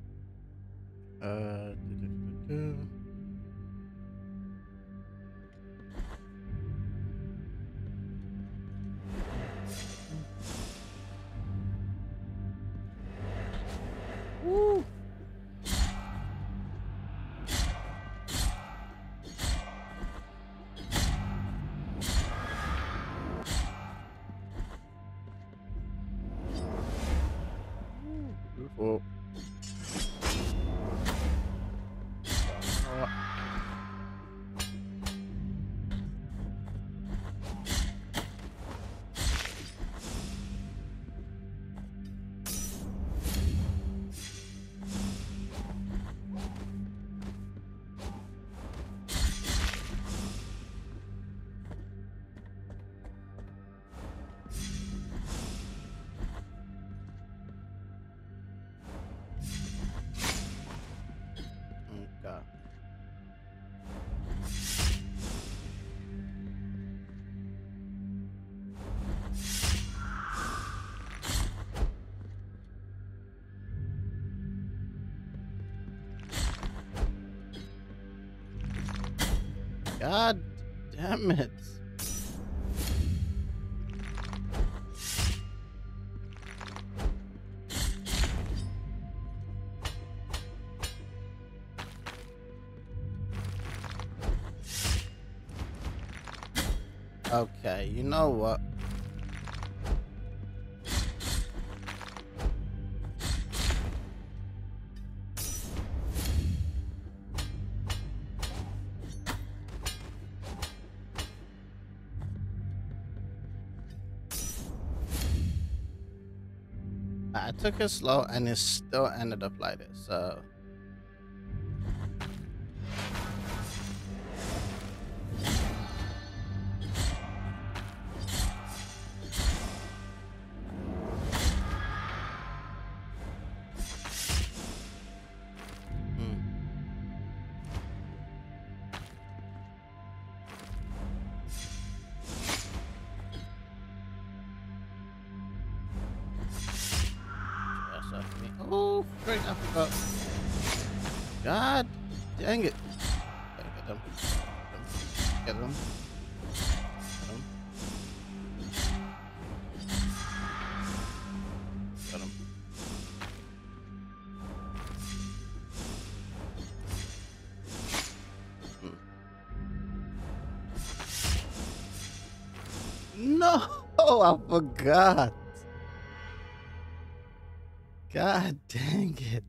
Uh. do, do, do, do. Woo. Beautiful. Okay. God damn it. Okay, you know what? I took it slow and it still ended up like this, so. Oh, great, I forgot. God dang it. Gotta get them. Get them. Get them. Get them. Hmm. No, I forgot. God dang it.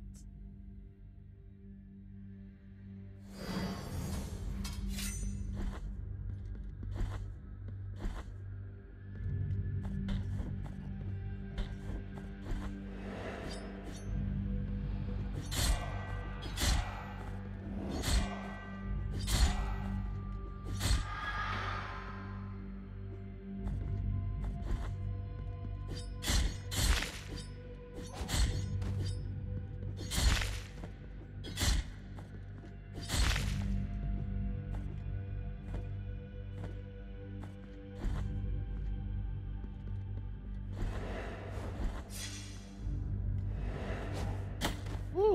Woo.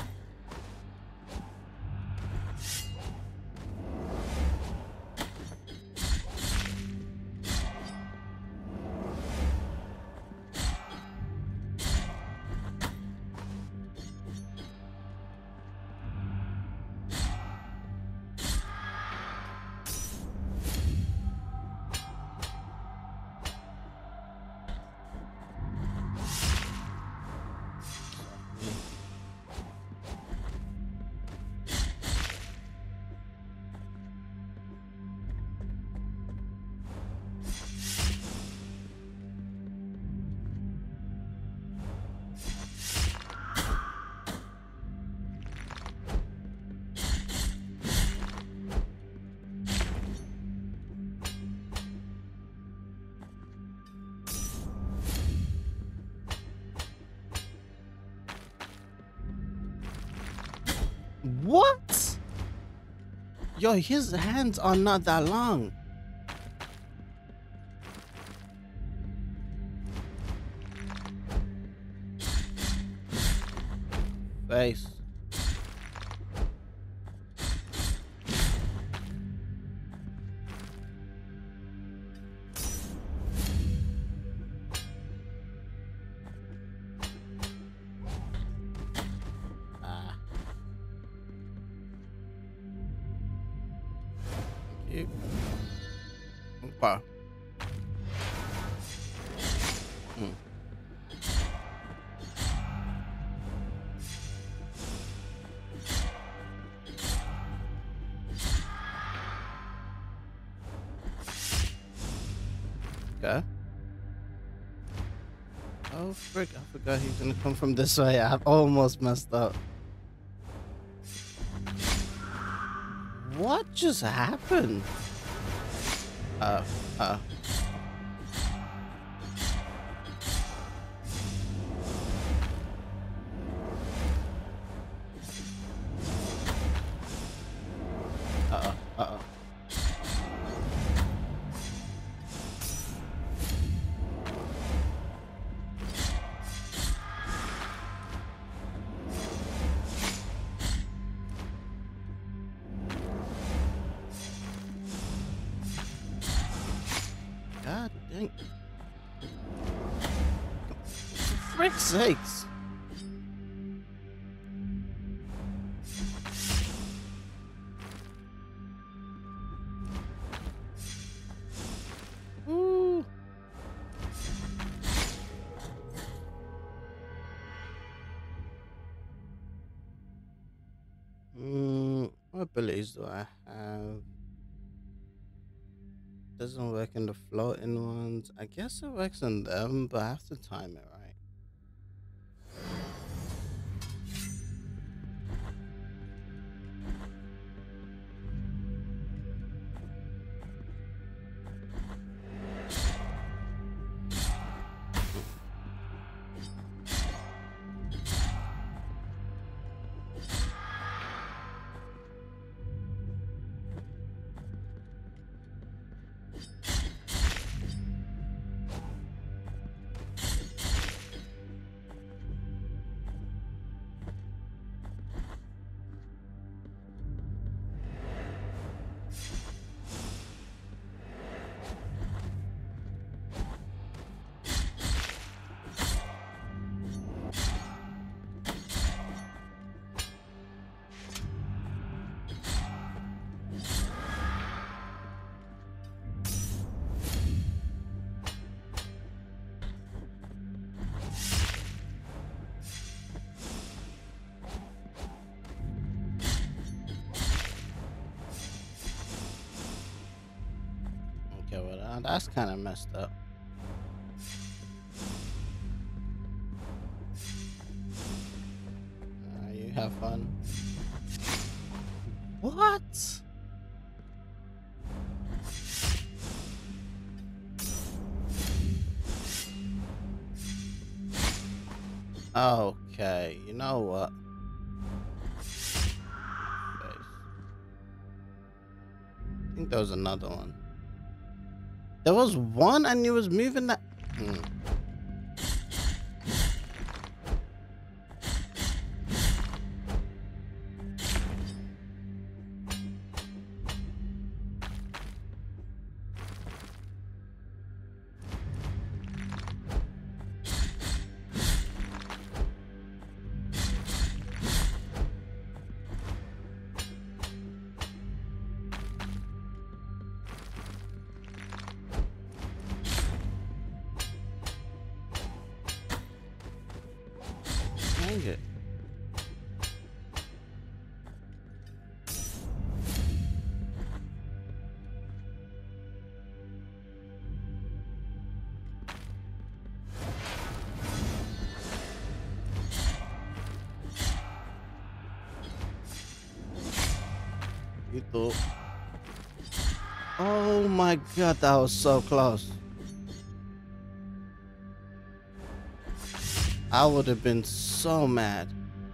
What? Yo, his hands are not that long. face. Ah. Thank you. Okay. Hmm. Okay. Oh frick, I forgot he's gonna come from this way. I've almost messed up. What just happened? Uh, uh. Uh-oh, uh-oh. God dang. For frick's sakes. Ooh. Mm, what abilities do I have? Doesn't work in the floating ones. I guess it works on them, but I have to time it right. Okay, well, uh, that's kind of messed up. Uh, you have fun. What? Okay, you know what? I think there was another one. There was one and you was moving that. Hmm. Dang it. You thought. Oh my god, that was so close. I would have been so mad.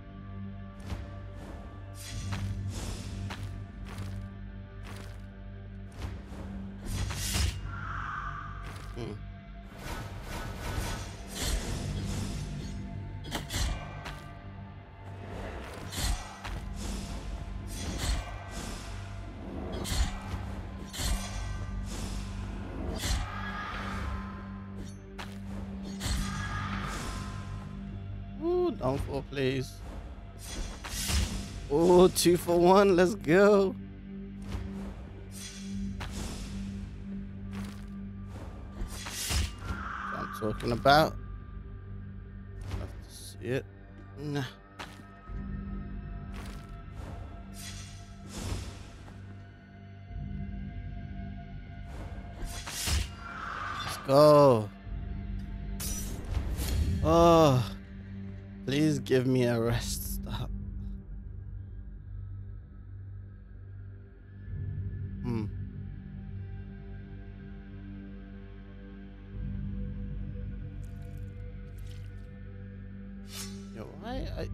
Hmm. Don't fall, please. Oh, two for one. Let's go. What I'm talking about. Love to see it. Nah. Let's go. Oh, please give me a rest stop. Hmm. Yo, why I?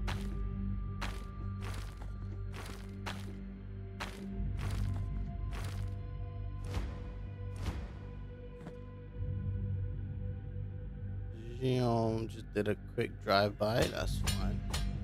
You know, just did a quick drive by. That's fine.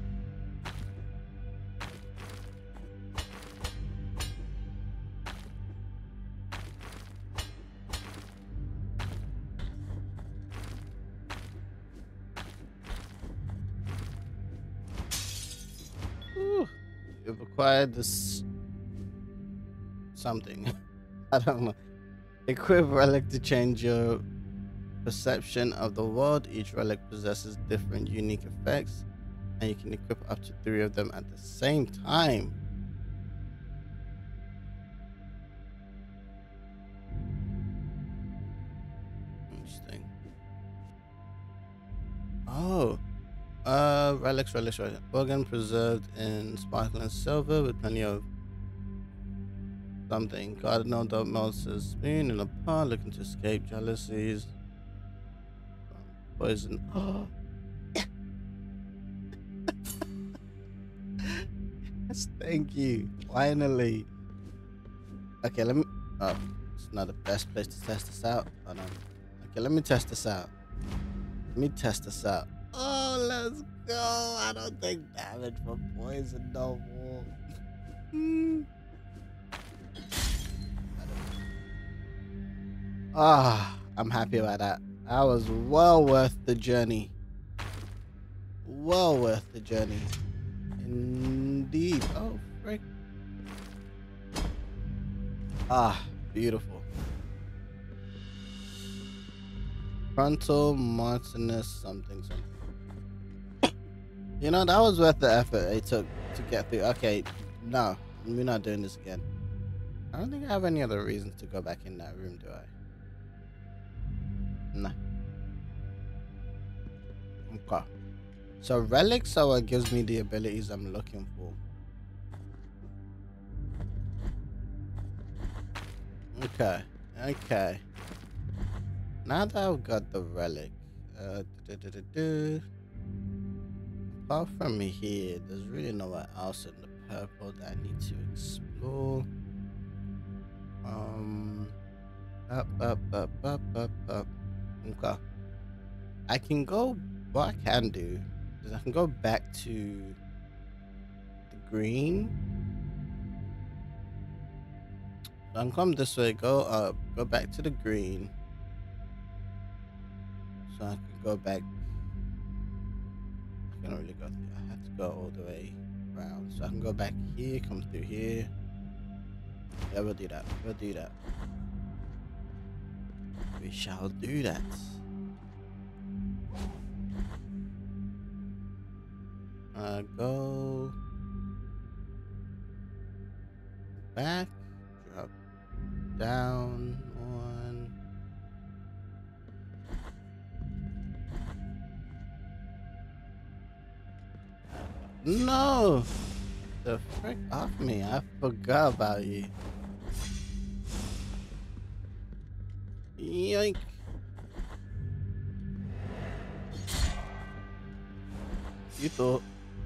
Whew. You've acquired this something. I don't know. Equip relic to change your perception of the world. Each relic possesses different unique effects, and you can equip up to three of them at the same time. Interesting. Oh, uh, relics, relics, relics. Organ preserved in sparkling silver with plenty of something. Cardinal Dog melts a spoon in a pot, looking to escape jealousies. Poison. Oh. Yes, thank you. Finally. Okay, let me. Oh, it's not the best place to test this out. Oh no. Okay, let me test this out. Let me test this out. Oh, let's go. I don't take damage from poison no more. Ah, I'm happy about that. That was well worth the journey. Well worth the journey. Indeed. Oh, frick. Ah, beautiful. Frontal Martinus something something. You know, that was worth the effort it took to get through. Okay, no, we're not doing this again. I don't think I have any other reasons to go back in that room, do I? Nah. Okay. So relics are what gives me the abilities I'm looking for. Okay. Okay. Now that I've got the relic, uh, do, do, do, do, apart from here, there's really nowhere else in the purple that I need to explore. Um, up, up, up, up, up, up. Okay. I can go, what I can do is I can go back to the green. So I can come this way, go up, go back to the green. So I can go back. I can't really go through. I have to go all the way around. So I can go back here, come through here. Yeah, we'll do that. We'll do that. We shall do that. Uh, go back, drop down one. No! The frick off me. I forgot about you. Yoink. You thought.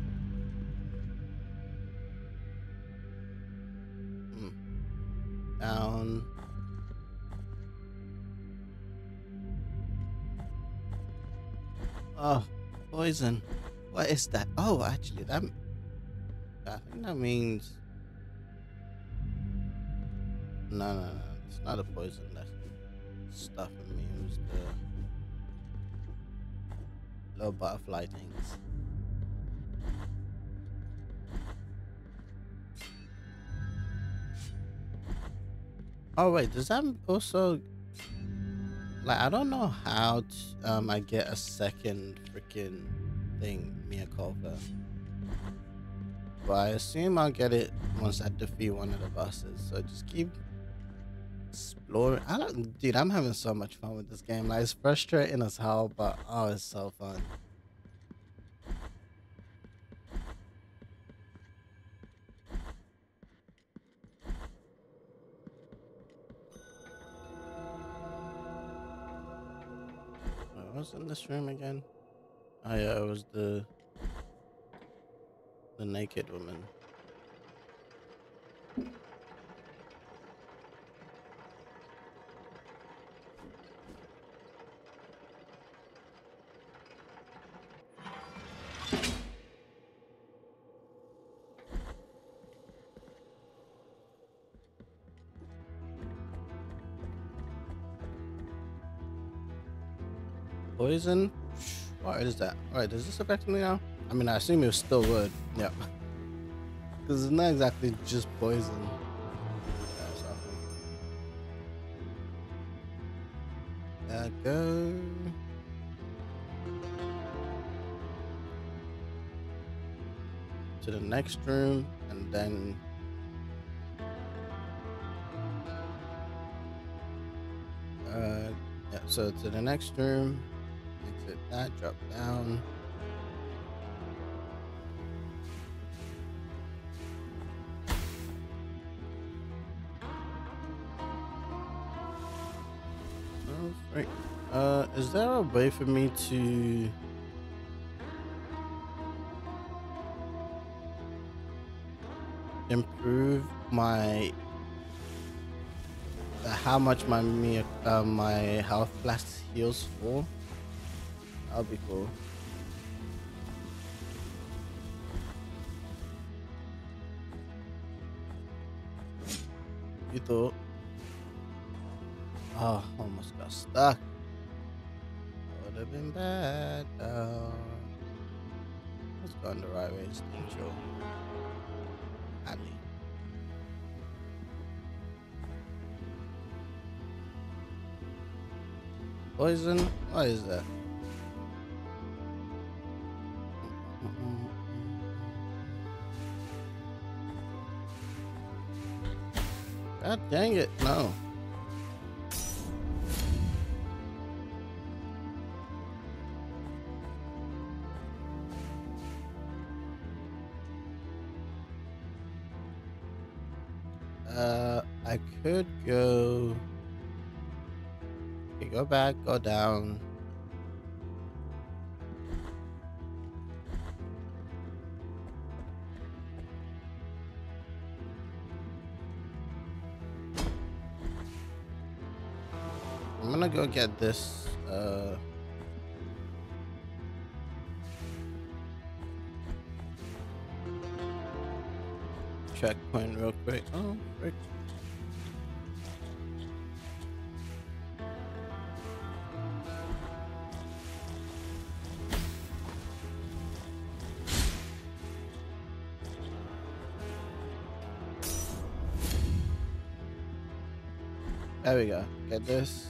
Hmm. Down. Oh, poison. What is that? Oh, actually, that. I think that means. No, no, no. It's not a poison. That's stuff in me. It was the little butterfly things. Oh wait, does that also like I don't know how to, um I get a second freaking thing, Mia Culpa. But I assume I'll get it once I defeat one of the bosses. So just keep exploring. I don't, dude. I'm having so much fun with this game. Like it's frustrating as hell, but oh, it's so fun. What was in this room again? Oh yeah, it was the the naked woman. Poison? What is that? Alright, does this affect me now? I mean, I assume it still would. Yeah. Because it's not exactly just poison. Uh, go. To the next room, and then. Uh, yeah, so to the next room. Exit that, drop down. Oh, frick. Uh, is there a way for me to improve my uh, how much my me uh, my health blast heals for? That'll be cool. You thought? Oh, almost got stuck. Would have been bad. Uh, let's go on the right way, instinctual. Ali. Poison? What is that? God dang it, no. Uh, I could go... Okay, go back, go down. I'm gonna go get this, uh... checkpoint real quick. Oh, frick. There we go. Get this.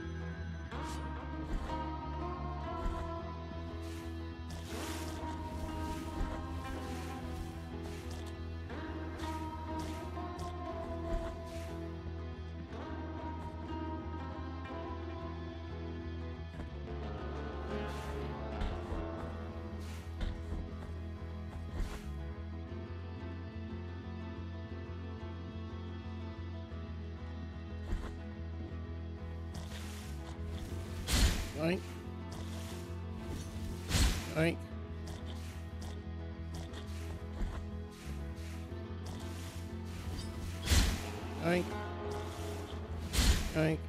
Oink. Oink. Oink. Oink. Oink.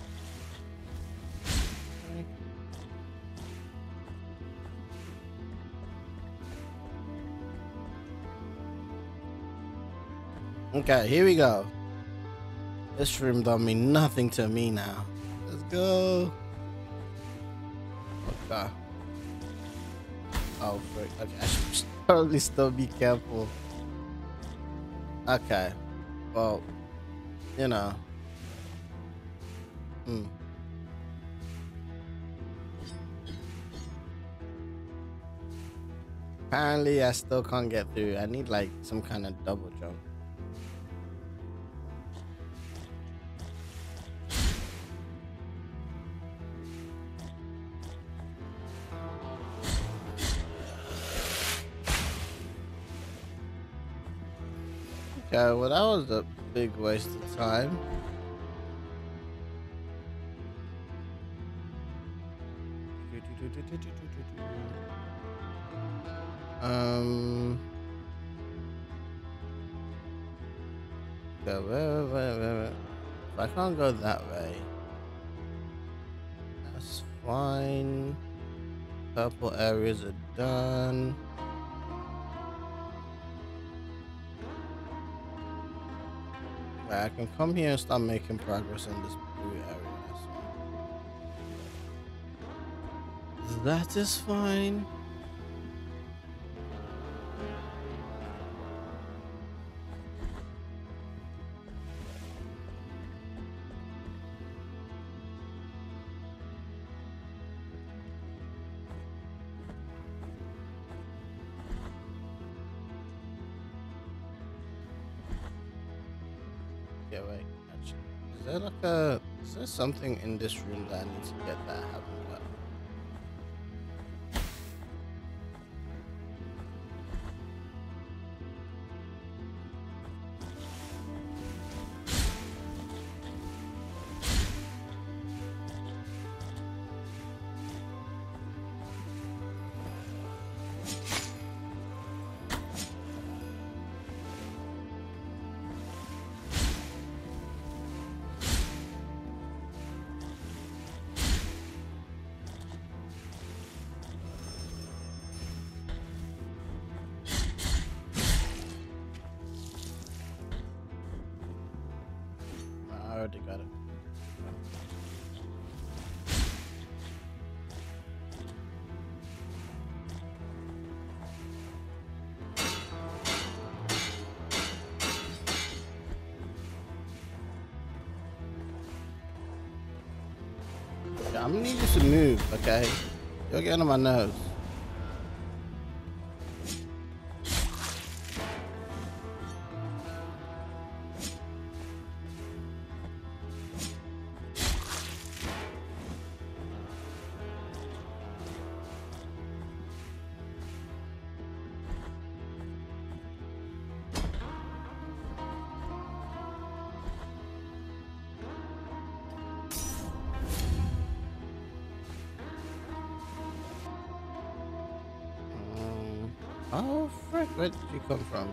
Okay, here we go. This room don't mean nothing to me now. Let's go. Okay. Oh, frick. Okay, I should probably still be careful. Okay. Well, you know, Hmm. Apparently, I still can't get through. I need like some kind of double jump. Okay, well that was a big waste of time. Um. Okay, wait, wait, wait, wait, wait. If I can't go that way, that's fine. Purple areas are done. Right, I can come here and start making progress in this blue area. That's fine. That is fine. Yeah, wait. Actually, is there like a... Is there something in this room that I need to get that I haven't got? I already got it. Yeah, I'm gonna need you to move, okay? You're getting on my nerves. Oh, frick, where did you come from?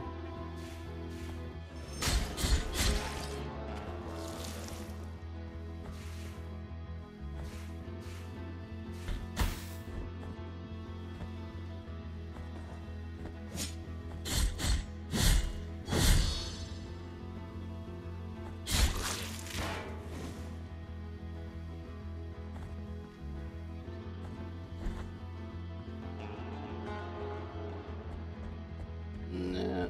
Nah.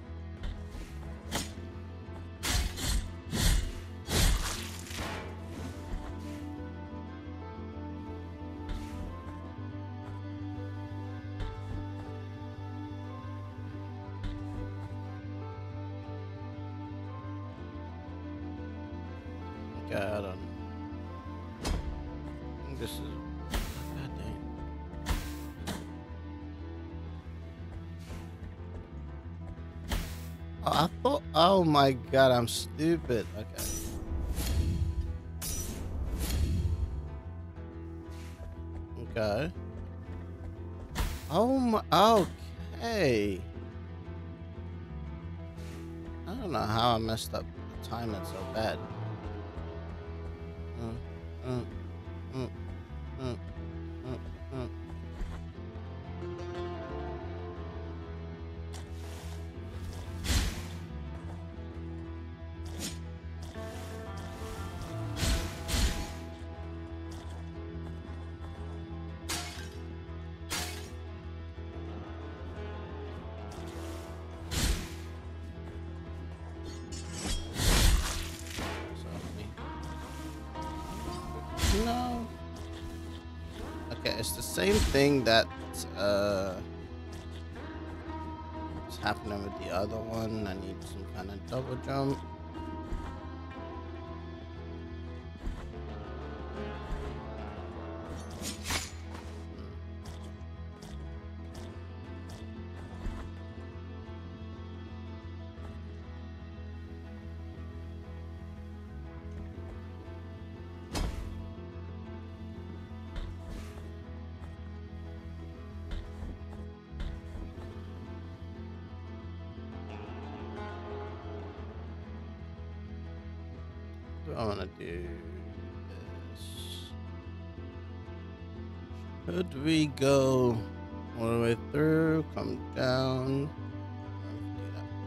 Okay, I don't know. I think this is... God dang. Oh, I thought... Oh my god, I'm stupid. Okay. Okay. Oh my... Okay. I don't know how I messed up the timing so bad. Mm, mm, mm, mm, mm, mm. So, me. No. Okay, it's the same thing that uh is happening with the other one. I need some kind of double jump. Do I want to do this? Should we go all the way through, come down? Let's do that.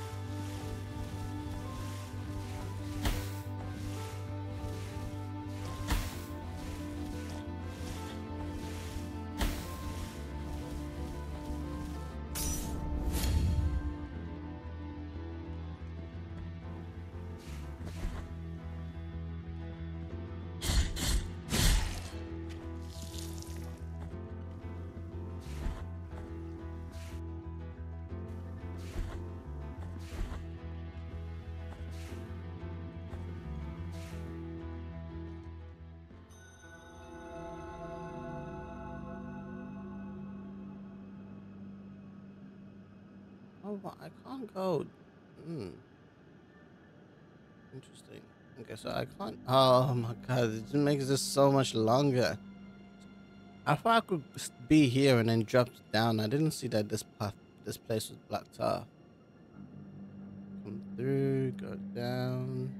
Oh, but I can't go. Hmm. Interesting. Okay, so I can't. Oh my god, it just makes this so much longer. I thought I could s- be here and then drop down. I didn't see that this path, this place was blocked off. Come through, go down,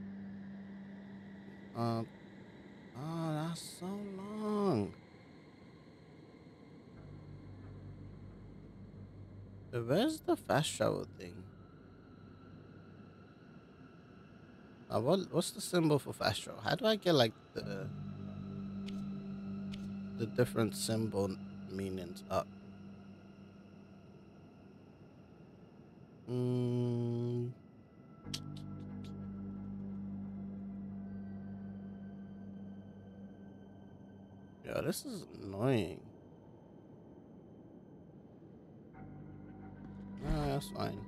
up. Oh, that's so long. So where's the fast travel thing? Uh, what what's the symbol for fast travel? How do I get like the the different symbol meanings up? Mm, yeah, this is annoying. No, that's fine.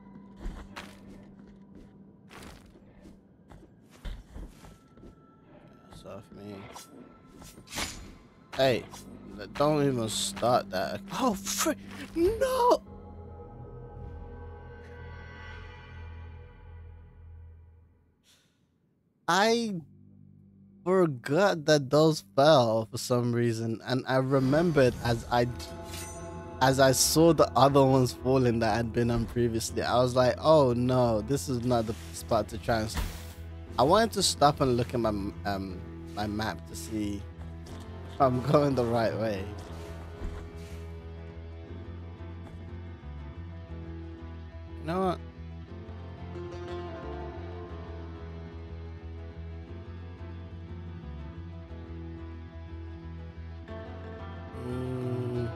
That's off me. Hey, don't even start that. Oh, frick! No! I forgot that those fell for some reason, and I remembered as I as I saw the other ones falling that had been on previously. I was like, oh no, this is not the spot to try and. I wanted to stop and look at my um my map to see if I'm going the right way. You know what? Mm.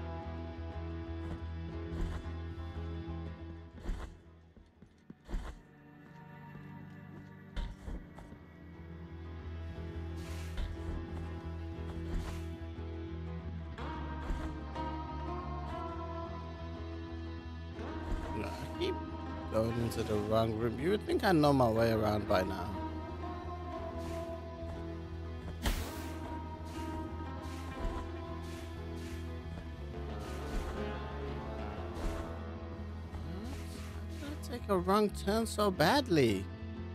No, I keep going into the wrong room. You would think I know my way around by now. How did I take a wrong turn so badly?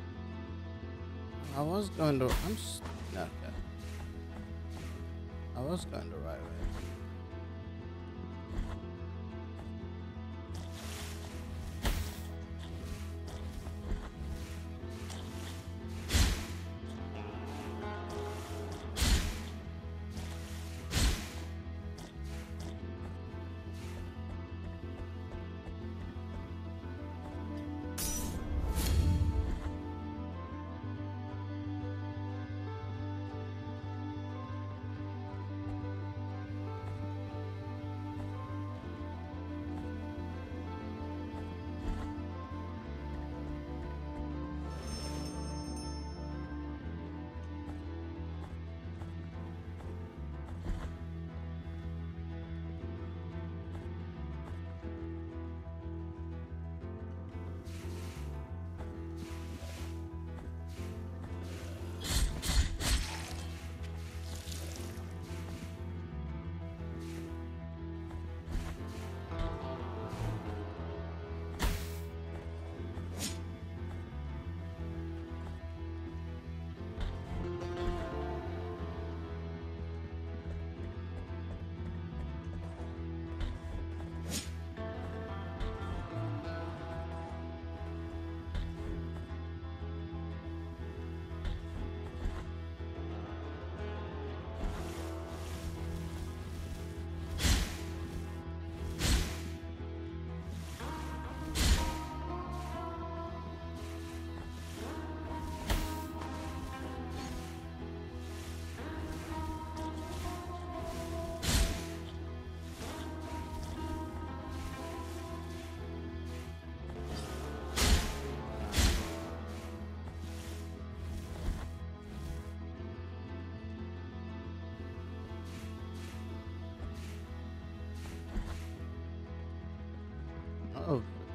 I was going to. I'm. s- no, Okay. I was going the right way.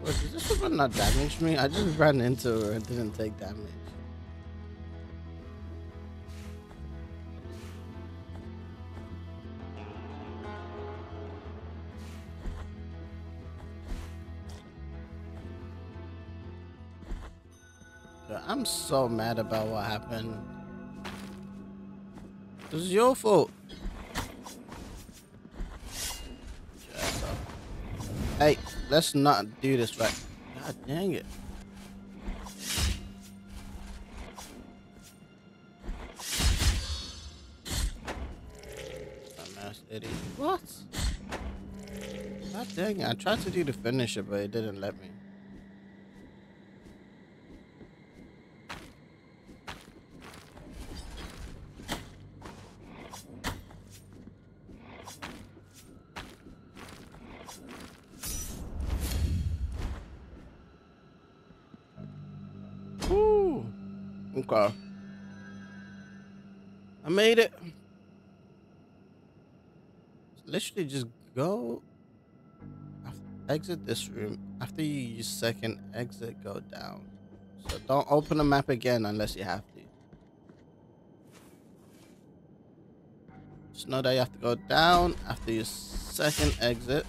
Wait, did this one not damage me? I just ran into her and didn't take damage. I'm so mad about what happened. It was your fault. Hey, let's not do this right. God dang it. Dumbass idiot. What? God dang it. I tried to do the finisher, but it didn't let me. Okay. I made it. Literally just go. Exit this room. After you use second exit, go down. So don't open the map again unless you have to. Just know that you have to go down after your second exit.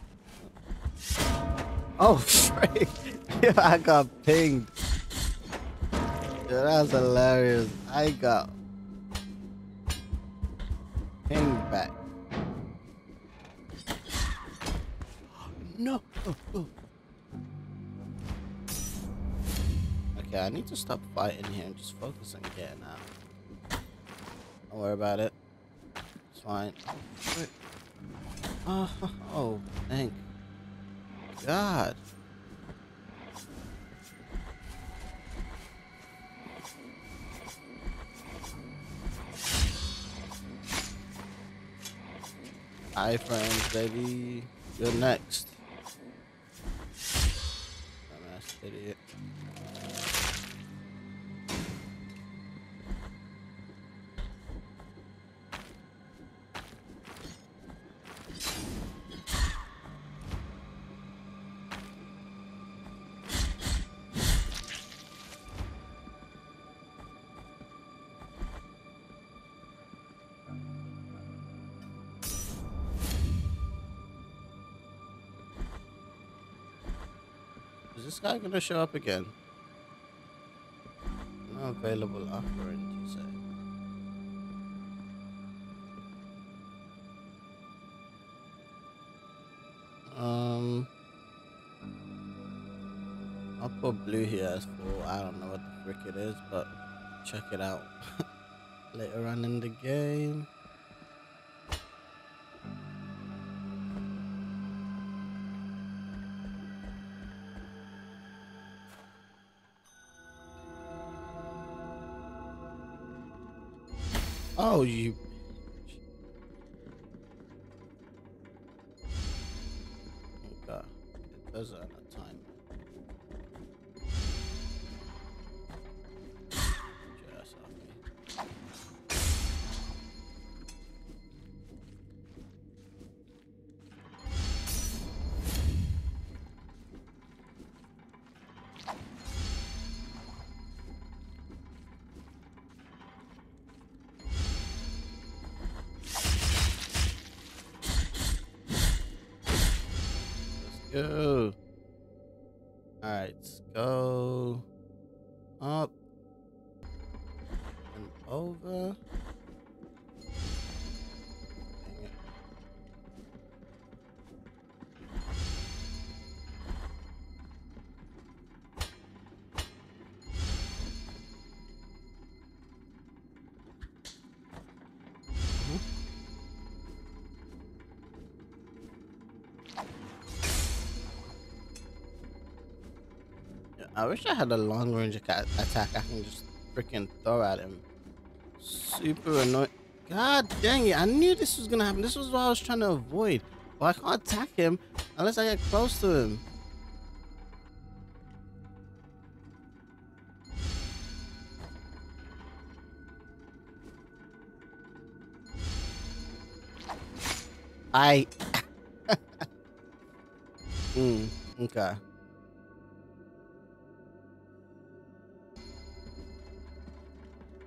Oh, frick. I got pinged. Dude, that was hilarious. I got pinged back. No. Oh, oh. Okay, I need to stop fighting here and just focus on getting out. Don't worry about it. It's fine. Oh, oh, thank God. Hi, friends, baby. You're next. Dumbass idiot. Is this guy gonna show up again? No available offering, you say? Um, I'll put blue here as full. I don't know what the frick it is, but check it out later on in the game. Oh, you. Oh, God. It does it on a time. Just off me. Go. All right, let's go up and over. Dang it. I wish I had a long range attack I can just freaking throw at him. Super annoying. God dang it. I knew this was gonna happen. This was what I was trying to avoid. But I can't attack him unless I get close to him. I. Hmm. Okay.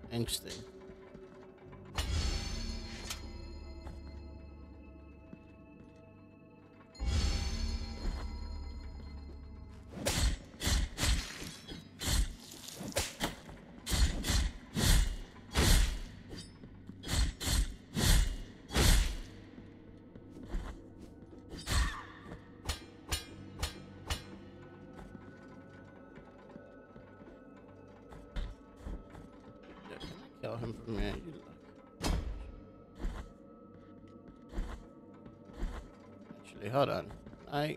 Interesting. Kill him from here. You lucky. Actually, hold on. I.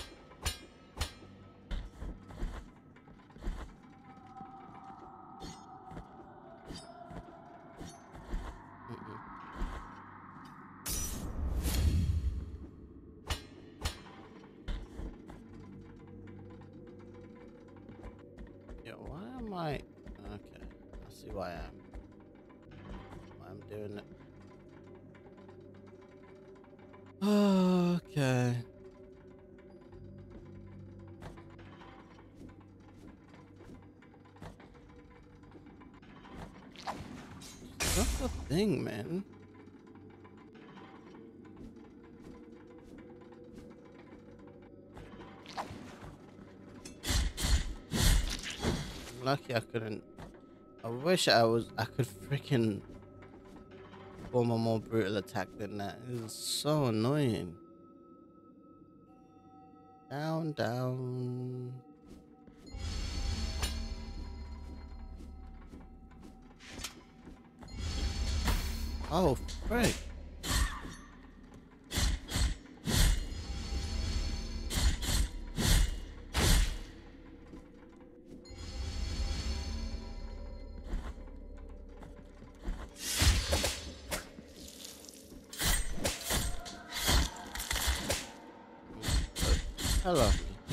Mm-mm. Yeah, why am I? Okay, I see why I am. I'm doing it. Okay. That's the thing, man. Lucky I couldn't. I wish I was. I could freaking form a more brutal attack than that. It was so annoying. Down, down. Oh, frick. Hello.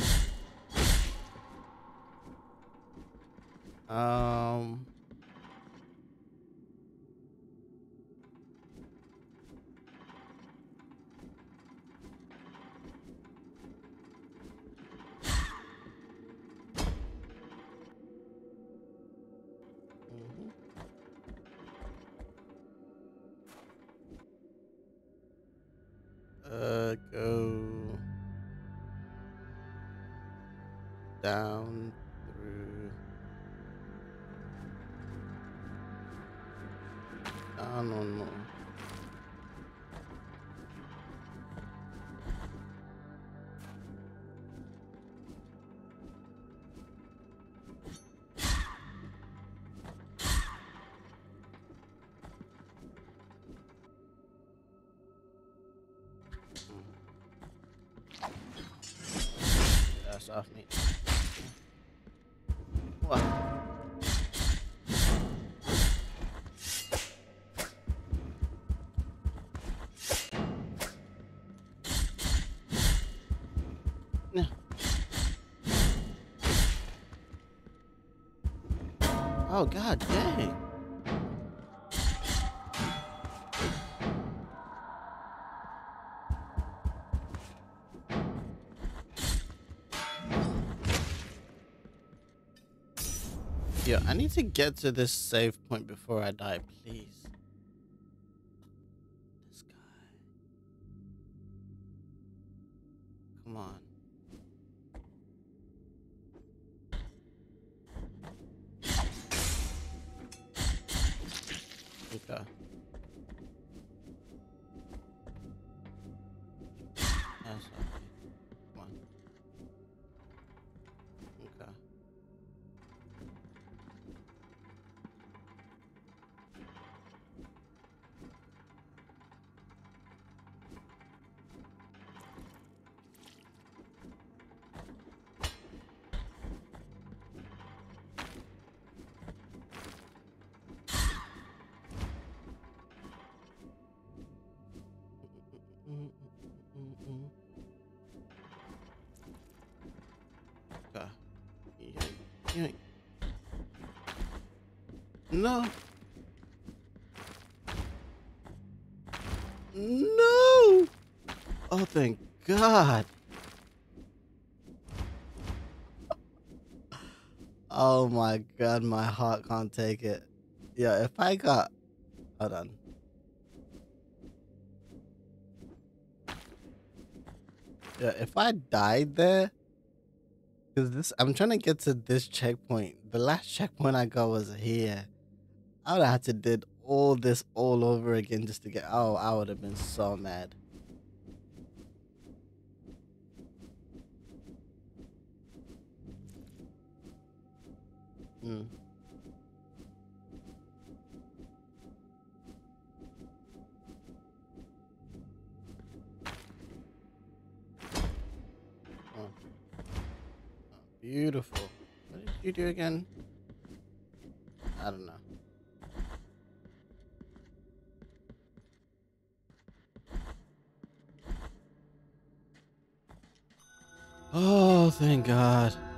Um. mhm. Uh, go down through down one more. That's off me. What? No. Oh god dang. Yeah, I need to get to this save point before I die, please. This guy. Come on. Okay. That's okay. Come on. Okay. Mm, mm, mm, mm. Okay. Yoink, yoink. No. No. Oh, thank God. Oh my God, my heart can't take it. Yeah, if I got, hold on. Yeah, if I died there, because this, I'm trying to get to this checkpoint. The last checkpoint I got was here. I would have had to did all this all over again just to get. Oh, I would have been so mad. Hmm. Oh. Oh, beautiful. What did you do again? I don't know. Oh, thank God.